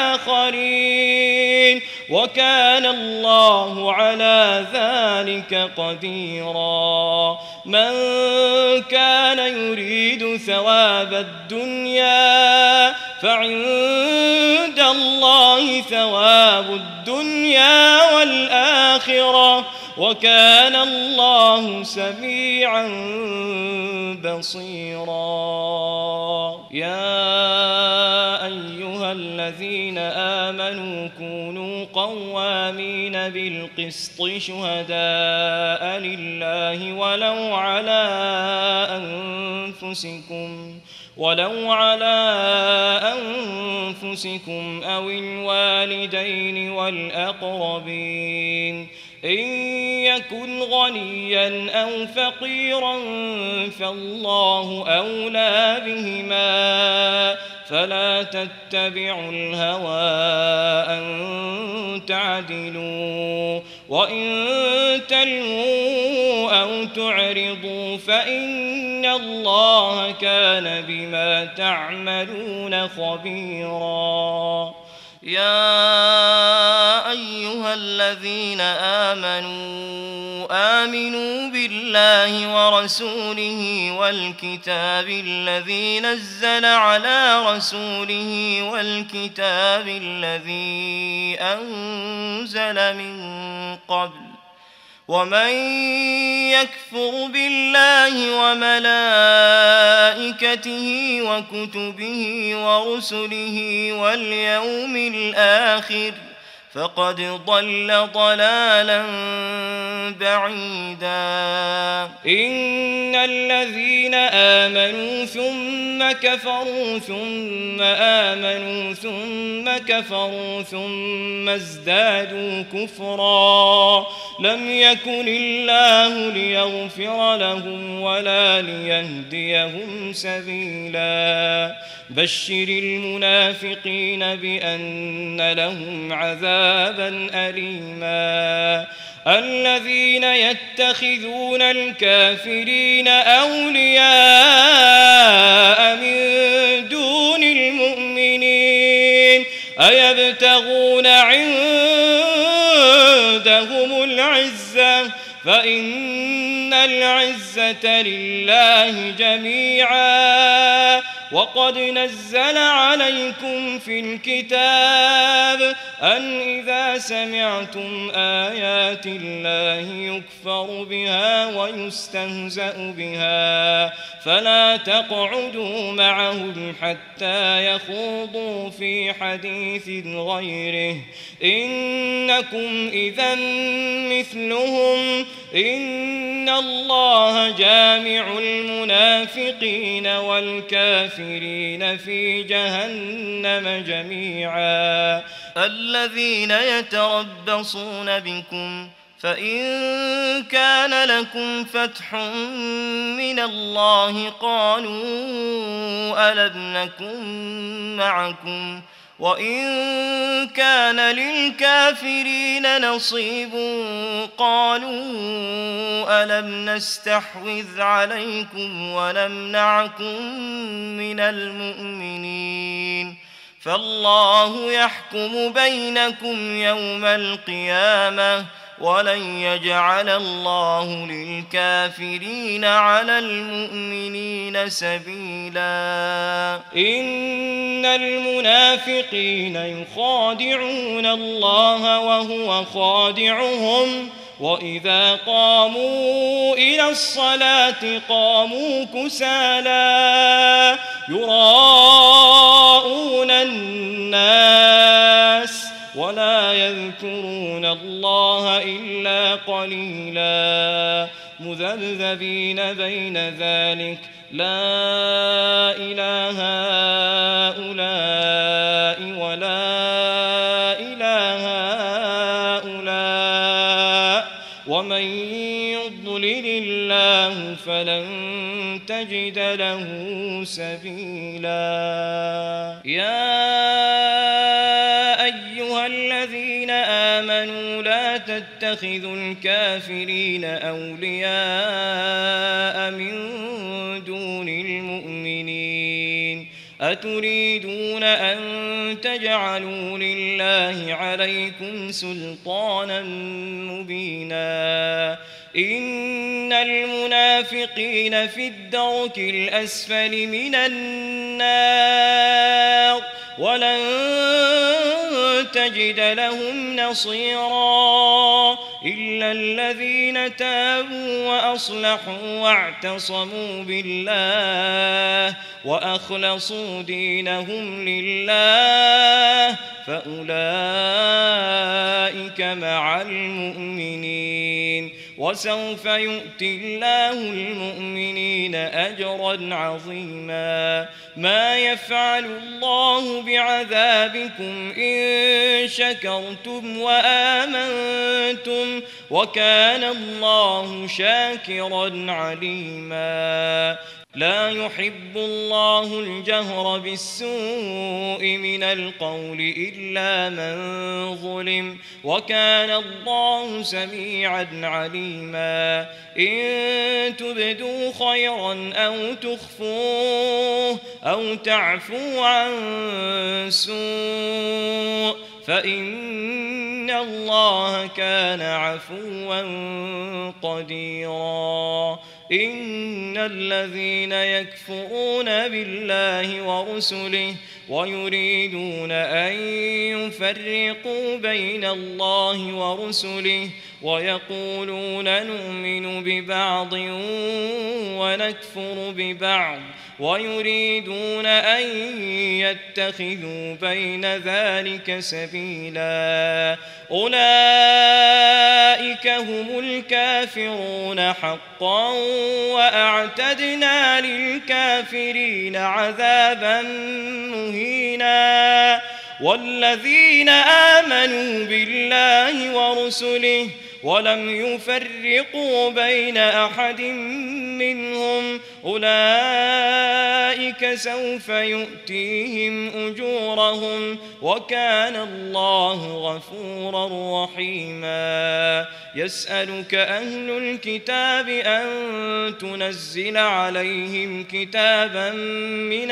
بآخرين وكان الله على ذلك قديرا من كان يريد ثواب الدنيا فعند الله ثواب الدنيا والآخرة وكان الله سميعا بصيرا يا أيها الذين آمنوا كونوا قوامين بالقسط شهداء لله ولو على أنفسكم أو الوالدين والأقربين إن يكن غنيا أو فقيرا فالله أولى بهما فلا تتبعوا الهوى أن تعدلوا وإن تلووا أو تعرضوا فإن الله كان بما تعملون خبيرا يا أيها الذين آمنوا بالله ورسوله والكتاب الذي نزل على رسوله والكتاب الذي أنزل من قبل ومن يكفر بالله وملائكته وكتبه ورسله واليوم الآخر فقد ضل ضلالا بعيدا إن الذين آمنوا ثم كفروا ثم آمنوا ثم كفروا ثم ازدادوا كفرا لم يكن الله ليغفر لهم ولا ليهديهم سبيلا بشر المنافقين بأن لهم عذابا أليما الذين يتخذون الكافرين أولياء من دون المؤمنين أيبتغون عندهم العزة فإن العزة لله جميعا وقد نزل عليكم في الكتاب أن إذا سمعتم آيات الله يكفر بها ويستهزأ بها فلا تقعدوا معهم حتى يخوضوا في حديث غيره إنكم إذا مثلهم إن إن الله جامع المنافقين والكافرين في جهنم جميعا. الذين يتربصون بكم فإن كان لكم فتح من الله قالوا ألم نكن معكم وإن كان للكافرين نصيب قالوا ألم نستحوذ عليكم ونمنعكم من المؤمنين فالله يحكم بينكم يوم القيامة ولن يجعل الله للكافرين على المؤمنين سبيلا. إن المنافقين يخادعون الله وهو خادعهم وإذا قاموا إلى الصلاة قاموا كسالى يراءون الناس ولا يذكرون الله إلا قليلا مذبذبين بين ذلك لا إله هؤلاء ولا إله هؤلاء ومن يضلل الله فلن تجد له سبيلا. يا أيها الذين آمنوا لا تتخذوا الكافرين أولياء من دون المؤمنين أتريدون أن تجعلوا لله عليكم سلطانا مبينا إن المنافقين في الدرك الأسفل من النار ولن تجد لهم نصيرا إلا الذين تابوا وأصلحوا واعتصموا بالله وأخلصوا دينهم لله فأولئك مع المؤمنين وسوف يؤتي الله المؤمنين أجرا عظيما. ما يفعل الله بعذابكم إن شكرتم وآمنتم وكان الله شاكرا عليما. لا يحب الله الجهر بالسوء من القول إلا من ظلم وكان الله سميعا عليما. إن تبدوا خيرا أو تخفوه أو تعفوا عن سوء فإن الله كان عفوا قديرا. إن الذين يكفرون بالله ورسله ويريدون أن يفرقوا بين الله ورسله ويقولون نؤمن ببعض ونكفر ببعض ويريدون أن يتخذوا بين ذلك سبيلا أولئك هم الكافرون حقا وأعتدنا للكافرين عذابا مهينا. والذين آمنوا بالله ورسله ولم يفرقوا بين أحد منهم أولئك سوف يؤتيهم أجورهم وكان الله غفورا رحيما. يسألك أهل الكتاب أن تنزل عليهم كتابا من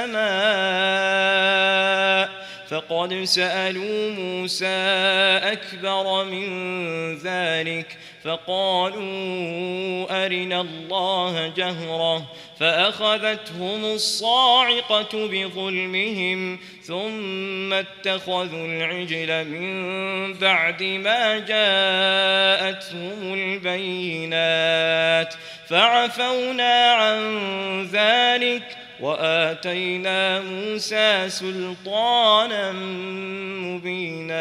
السماء فقد سألوا موسى أكبر من ذلك فقالوا أرنا الله جهرة فأخذتهم الصاعقة بظلمهم ثم اتخذوا العجل من بعد ما جاءتهم البينات فعفونا عن ذلك وآتينا موسى سلطانا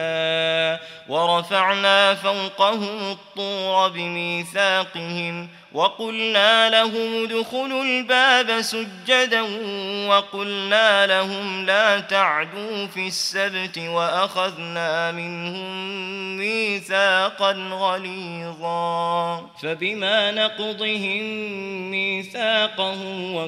مبينا. ورفعنا فوقهم الطور بميثاقهم وقلنا لهم ادخلوا الباب سجدا وقلنا لهم لا تعدوا في السبت وأخذنا منهم ميثاقا غليظا فبما نقضهم ميثاقهم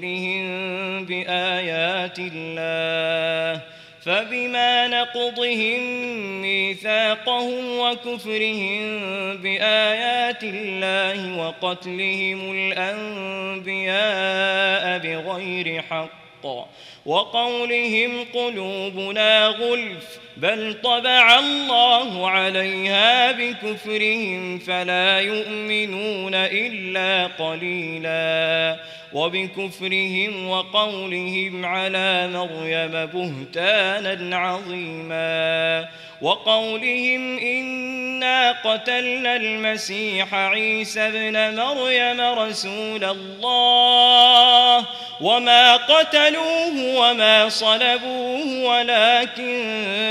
وكفرهم بآيات الله وقتلهم الأنبياء بغير حق وقولهم قلوبنا غلف بل طبع الله عليها بكفرهم فلا يؤمنون إلا قليلا وبكفرهم وقولهم على مريم بهتانا عظيما وقولهم إنا قتلنا المسيح عيسى ابن مريم رسول الله وما قتلوه وما صلبوه ولكن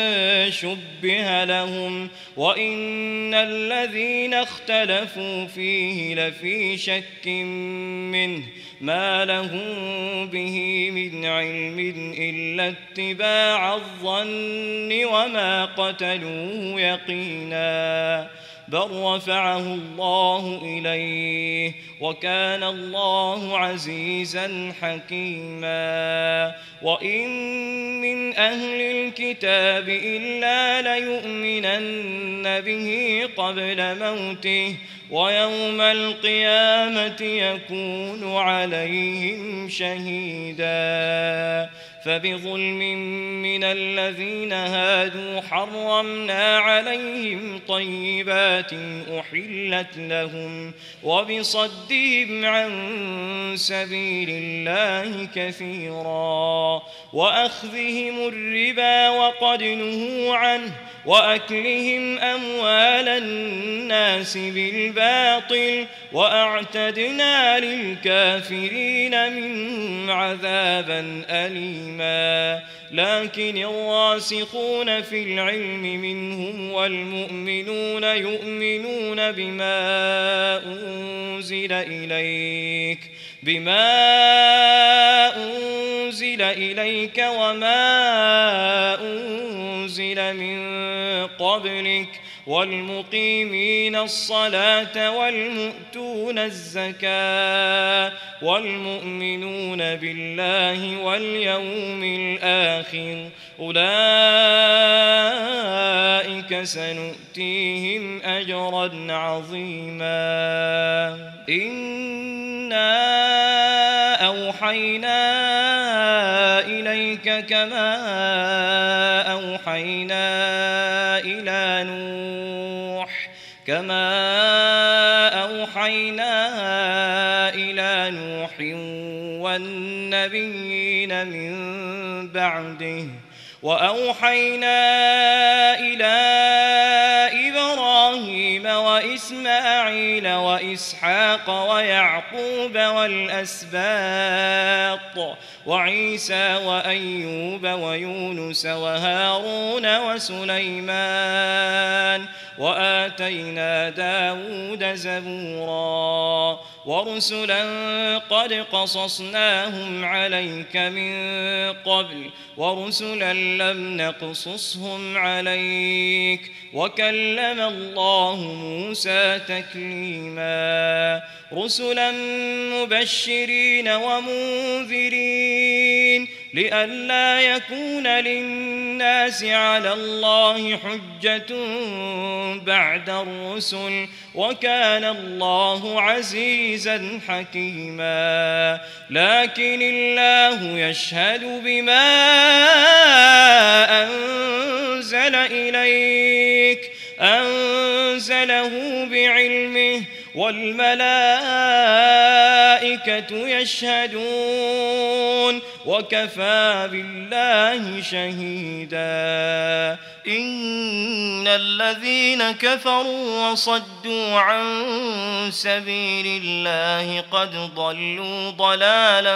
شبه لهم وإن الذين اختلفوا فيه لفي شك منه ما لهم به من علم إلا اتباع الظن وما قتلوه يقينا بل رفعه الله إليه وكان الله عزيزا حكيما وإن من أهل الكتاب إلا ليؤمنن به قبل موته ويوم القيامة يكون عليهم شهيدا فبظلم من الذين هادوا حرمنا عليهم طيبات أحلت لهم وبصدهم عن سبيل الله كثيرا وأخذهم الربا وقد نهوا عنه وأكلهم أموال الناس بالباطل وأعتدنا للكافرين منهم عذابا أليما لكن الراسخون في العلم منهم والمؤمنون يؤمنون بما أنزل إليك وما أنزل من قبلك والمقيمين الصلاة والمؤتون الزكاة والمؤمنون بالله واليوم الآخر أولئك سنؤتيهم أجرا عظيما إنا أوحينا إليك كما أوحينا إلى نوح والنبيين من بعده وأوحينا إلى إبراهيم وإسماعيل وإسحاق ويعقوب والأسباط وعيسى وأيوب ويونس وهارون وسليمان وآتينا داود زبورا ورسلا قد قصصناهم عليك من قبل ورسلا لم نقصصهم عليك وكلم الله موسى تكليما رسلا مبشرين ومنذرين لئلا يكون للناس على الله حجة بعد الرسل وكان الله عزيزا حكيما لكن الله يشهد بما أنزل إليك أنزله بعلمه والملائكة يشهدون وكفى بالله شهيدا إن الذين كفروا وصدوا عن سبيل الله قد ضلوا ضلالا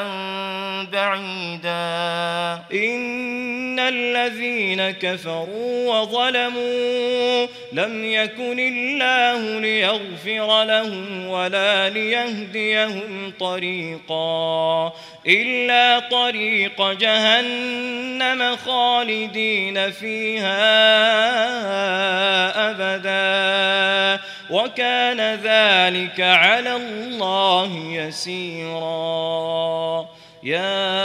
بعيدا إن الذين كفروا وظلموا لم يكن الله ليغفر لهم لهم ولا ليهديهم طريقا إلا طريق جهنم خالدين فيها أبدا وكان ذلك على الله يسيرا. يا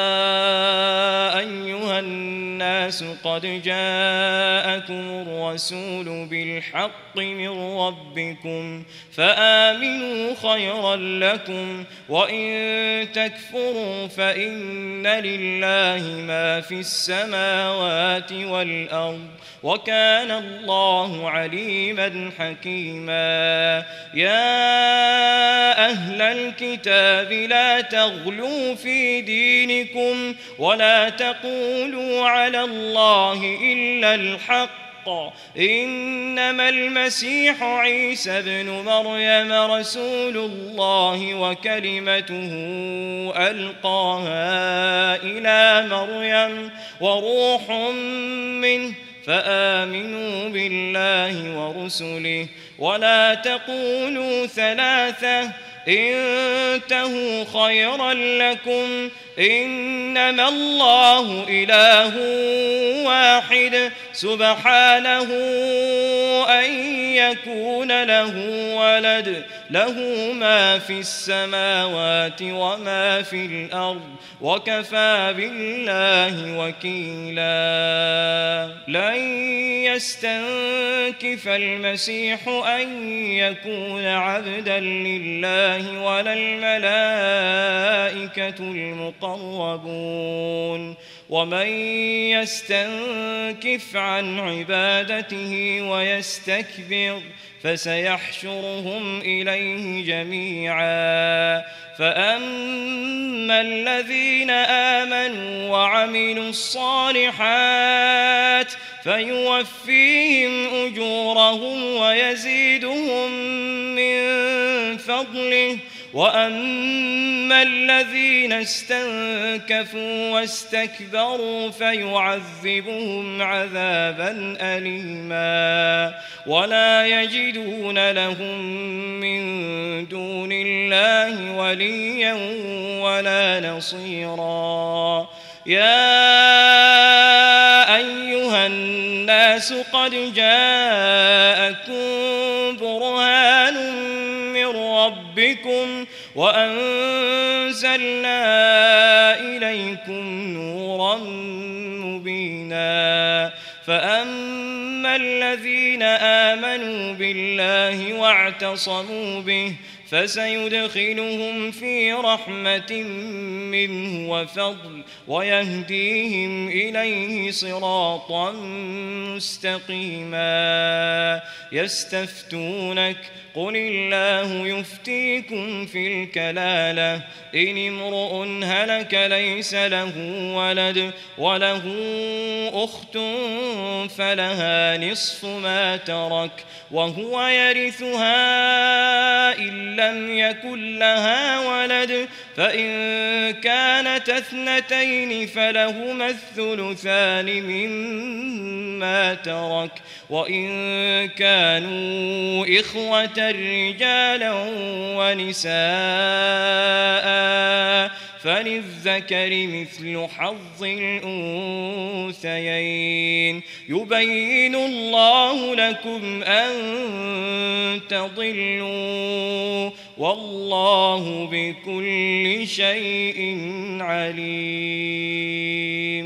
أيها الناس قد جاءكم الرسول بالحق من ربكم فآمنوا خيرا لكم وإن تكفروا فإن لله ما في السماوات والأرض وكان الله عليما حكيما. يا أهل الكتاب لا تغلوا في دينكم ولا تقولوا على الله إلا الحق إنما المسيح عيسى ابن مريم رسول الله وكلمته ألقاها إلى مريم وروح منه فآمنوا بالله ورسله ولا تقولوا ثلاثة انتهوا خيرا لكم إنما الله إله واحد سبحانه أن يكون له ولد له ما في السماوات وما في الأرض وكفى بالله وكيلا. لن يستنكف المسيح أن يكون عبدا لله ولا الملائكة المقربون ومن يستنكف عن عبادته ويستكبر فسيحشرهم إليه جميعا. فأما الذين آمنوا وعملوا الصالحات فيوفيهم أجورهم ويزيدهم من فضله وأما الذين استنكفوا واستكبروا فيعذبهم عذابا أليما ولا يجدون لهم من دون الله وليا ولا نصيرا. يا أيها الناس قد جاءكم برهان من ربكم وأنزلنا إليكم نورا مبينا. فأما الذين آمنوا بالله واعتصموا به فسيدخلهم في رحمة منه وفضل ويهديهم إليه صراطا مستقيما. يستفتونك قل الله يفتيكم في الكلالة إن امرؤ هلك ليس له ولد وله أخت فلها نصف ما ترك وهو يرثها إن لم يكن لها ولد فإن كانت اثنتين فلهما الثلثان مما ترك وإن كانوا إخوة رجالا ونساء فللذكر مثل حظ الأنثيين يبين الله لكم أن تضلوا والله بكل شيء عليم.